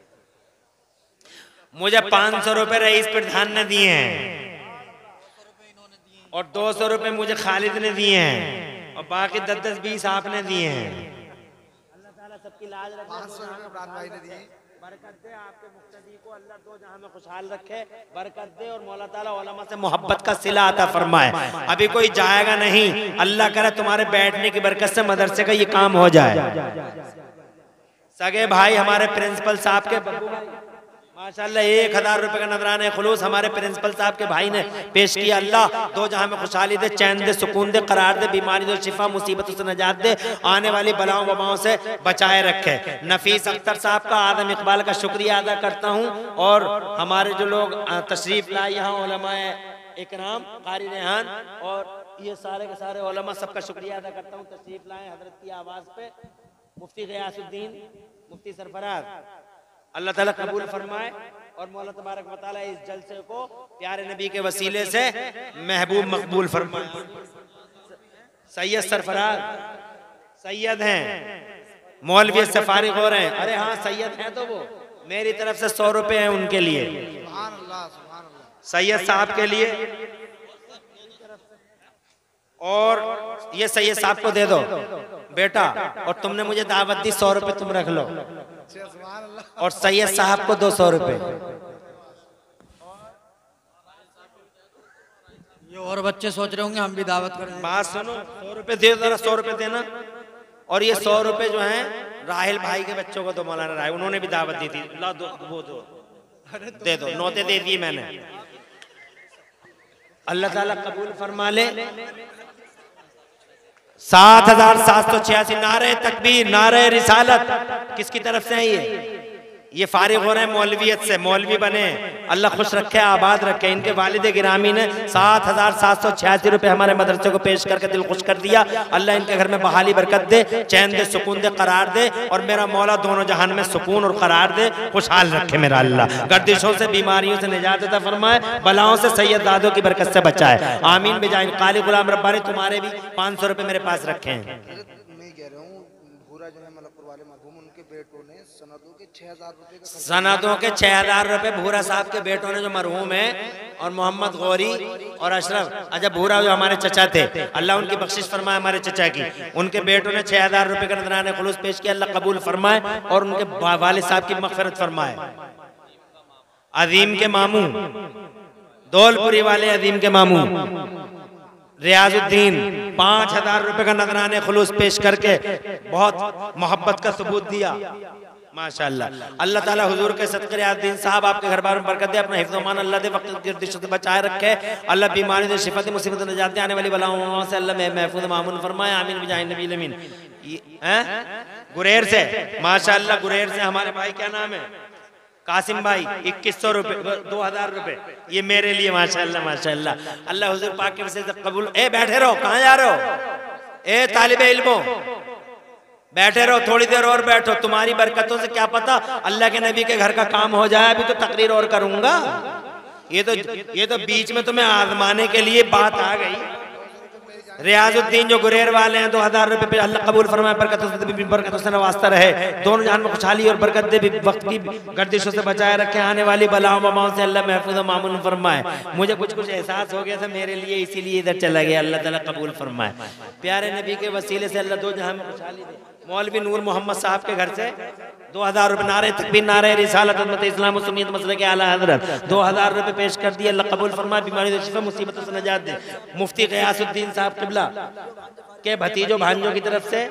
मुझे पांच सौ रुपये रईस प्रधान ने दिए हैं और दो सौ रुपये मुझे खालिद ने दिए हैं और बाकी दस दस बीस आपने दिए हैं। अल्लाह ताला सबकी लाज रखे, बरकत दे, आपके मुक्तदी को अल्लाह दो जहां में खुशहाल रखे, बरकत दे और मौला ताला उलमा से मोहब्बत का सिला अता फरमाए। अभी कोई जाएगा नहीं, अल्लाह करे तुम्हारे बैठने की बरकत से मदरसे का ये काम हो जाए। सगे भाई हमारे प्रिंसिपल साहब के बब्बू भाई माशाल्लाह एक हजार रुपए का नजराना खुलूस हमारे प्रिंसिपल साहब के भाई ने पेश किया। अल्लाह दो जहां में खुशहाली दे, चैन दे, सुकून दे, करार दे, बीमारी दे, शिफा मुसीबतों से निजात दे, आने वाली बलाओं वबाओं से बचाए रखे। नफीस अख्तर साहब का, आदम इकबाल का शुक्रिया अदा करता हूँ और हमारे जो लोग तशरीफ लाए यहाँ उलमाए इकराम, कारी रेहान और ये सारे के सारे उलमा, सबका शुक्रिया अदा करता हूँ तशरीफ लाए हजरत की आवाज़ पे। मुफ्ती गयासुद्दीन, मुफ्ती सरफराज, अल्लाह ताला कबूल फरमाए और मौला तबारक व तआला इस जलसे को प्यारे नबी के वसीले से महबूब मकबूल फरमाए। सैयद सरफराज सैयद हैं, मौलवी से फारिग हो रहे हैं। अरे हाँ सैयद हैं तो वो मेरी तरफ से सौ रुपए हैं उनके लिए, सैयद साहब के लिए, और ये सैयद साहब को दे दो बेटा, और तुमने मुझे दावत दी, सौ रुपए तुम रख लो, और सैयद साहब को दो सौ रुपए। ये और बच्चे सोच रहे होंगे हम भी दावत करें। बात सुनो, सौ रुपए दे दो, सौ रुपए देना। और ये सौ रुपए जो हैं राहिल भाई के बच्चों को दो, मौलाना राहिल, उन्होंने भी दावत दी थी, ला दो, वो दो, दे दो, नौते दे दिए मैंने। अल्लाह ताला कबूल फरमा ले। सात हजार सात सौ छियासी। नारे तकबीर, नारे रिसालत, किसकी तरफ से है ये? ये फारिग हो रहे हैं मौलवियत से, मौलवी बने, अल्लाह खुश रखे, आबाद रखे। इनके वालिद गिरामी ने सात हजार सात सौ छियासी रुपये हमारे मदरसे को पेश करके दिल खुश कर दिया। अल्लाह इनके घर में बहाली बरकत दे, चैन दे, सुकून दे, करार दे, और मेरा मौला दोनों जहान में सुकून और करार दे, खुशहाल रखे मेरा अल्लाह। गर्दिशों से, बीमारियों से निजात अता फरमाए, बलाओं से सैयद दादों की बरकत से बचाए, आमीन बिजाइन। काली गुलाम रब्बानी तुम्हारे भी पाँच सौ रुपये मेरे पास रखे हैं। सनदों के छह हजार रुपए भूरा साहब के बेटों ने जो मरहूम है, और मोहम्मद गौरी और अशरफ, अच्छा भूरा जो हमारे चचा थे, अल्लाह उनकी बख्शिश फरमाए हमारे चचा की, उनके बेटों ने छह हजार रुपए का नजराने खुलूस पेश किया, अल्लाह कबूल फरमाए और उनके वालिद साहब की मगफिरत फरमाए। अजीम के मामू, दौलपुरी वाले अजीम के मामू रियाजुद्दीन पांच हजार रुपए का नजराने खुलूस पेश करके बहुत मोहब्बत का सबूत दिया, माशाअल्लाह। अल्लाह ताला हुजूर के सदक़े रियाजुद्दीन साहब आपके घर बार में बरकत दे, अपना हिफ्ज़ मान अल्लाह दे, वक्त गिरदिश से बचाए रखे, अल्लाह बीमारी से शिफा दे, मुसीबत से निजात दे, आने वाली बलाओं से अल्लाह महफूज मामून फरमाए, आमीन बिजाह नबी अमीन। गुरेर से माशाअल्लाह, गुरेर से हमारे भाई क्या नाम है, कासिम भाई, इक्कीस सौ रुपए, दो हजार रुपए ये मेरे लिए, माशाअल्लाह माशाअल्लाह। अल्लाह हुजूर पाक के वसीले से कबूल। ए बैठे रहो, कहाँ जा रहे हो, ए तालिबे इल्मो बैठे रहो, थोड़ी देर और बैठो, तुम्हारी बरकतों से क्या पता अल्लाह के नबी के घर का काम हो जाए। अभी तो तकरीर और करूंगा, ये तो ये तो बीच में तुम्हें आजमाने के लिए बात आ गई। रियाजुद्दीन जो गुरेर वाले हैं, दो हजार रुपए पे अल्लाह कबूल फरमाए, बरकतों से बरकतों से नवाजता रहे, दोनों जहान में खुशहाली और बरकत दे, वक्त की गर्दिशों से बचाए रखे, आने वाली बलाओं बमाओं से अल्लाह महफूज मामून फरमाए। मुझे कुछ कुछ एहसास हो गया था मेरे लिए, इसीलिए इधर चला गया, अल्लाह ताला कबूल फरमाए। प्यारे नबी के वसीले से अल्लाह दो जहान में खुशहाली दे। मौलवी नूर मोहम्मद साहब के घर से दो हजार रुपए, नारे तकबीर, नारे रिसालत, उम्मत इस्लाम सुन्नियत मसले के आला हजरत, दो हजार रुपए पेश कर दिए, अल्लाह कबूल फरमाए, बीमारी से शिफा, मुसीबतों से निजात दे। मुफ्ती गयासुद्दीन साहब किबला के भतीजों भांजों की तरफ से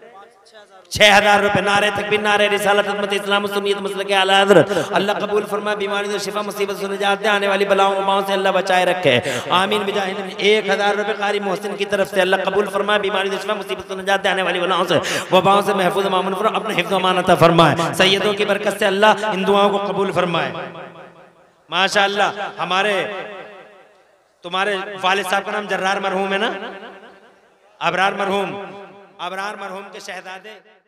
छह हजार रुपए, नारे तकबीर, नारे रिसालत, उम्मत इस्लाम सुन्नियत मसले के आला हजरत, अल्लाह कबूल फरमाए, बीमारी से शिफा, मुसीबत से निजात दे, आने वाली बलाओं बमाओं से अल्लाह बचाए रखे, आमीन बिजाह नबी। एक हजार रुपए कारी मोहसिन की तरफ से, अल्लाह कबूल फरमाए, बीमारी से शिफा, मुसीबत से निजात दे, आने वाली बलाओं से वबाओं से महफूज मामून फरमाए, अपने हिफ्ज़ अमान अता फरमाए, सैयदों की बरकत से अल्लाह इन दुआओं को कबूल फरमाए। माशाअल्लाह, हमारे तुम्हारे वालिद साहब का नाम जर्रार मरहूम है ना, अबरार मरहूम, अबरार मरहूम के शहजादे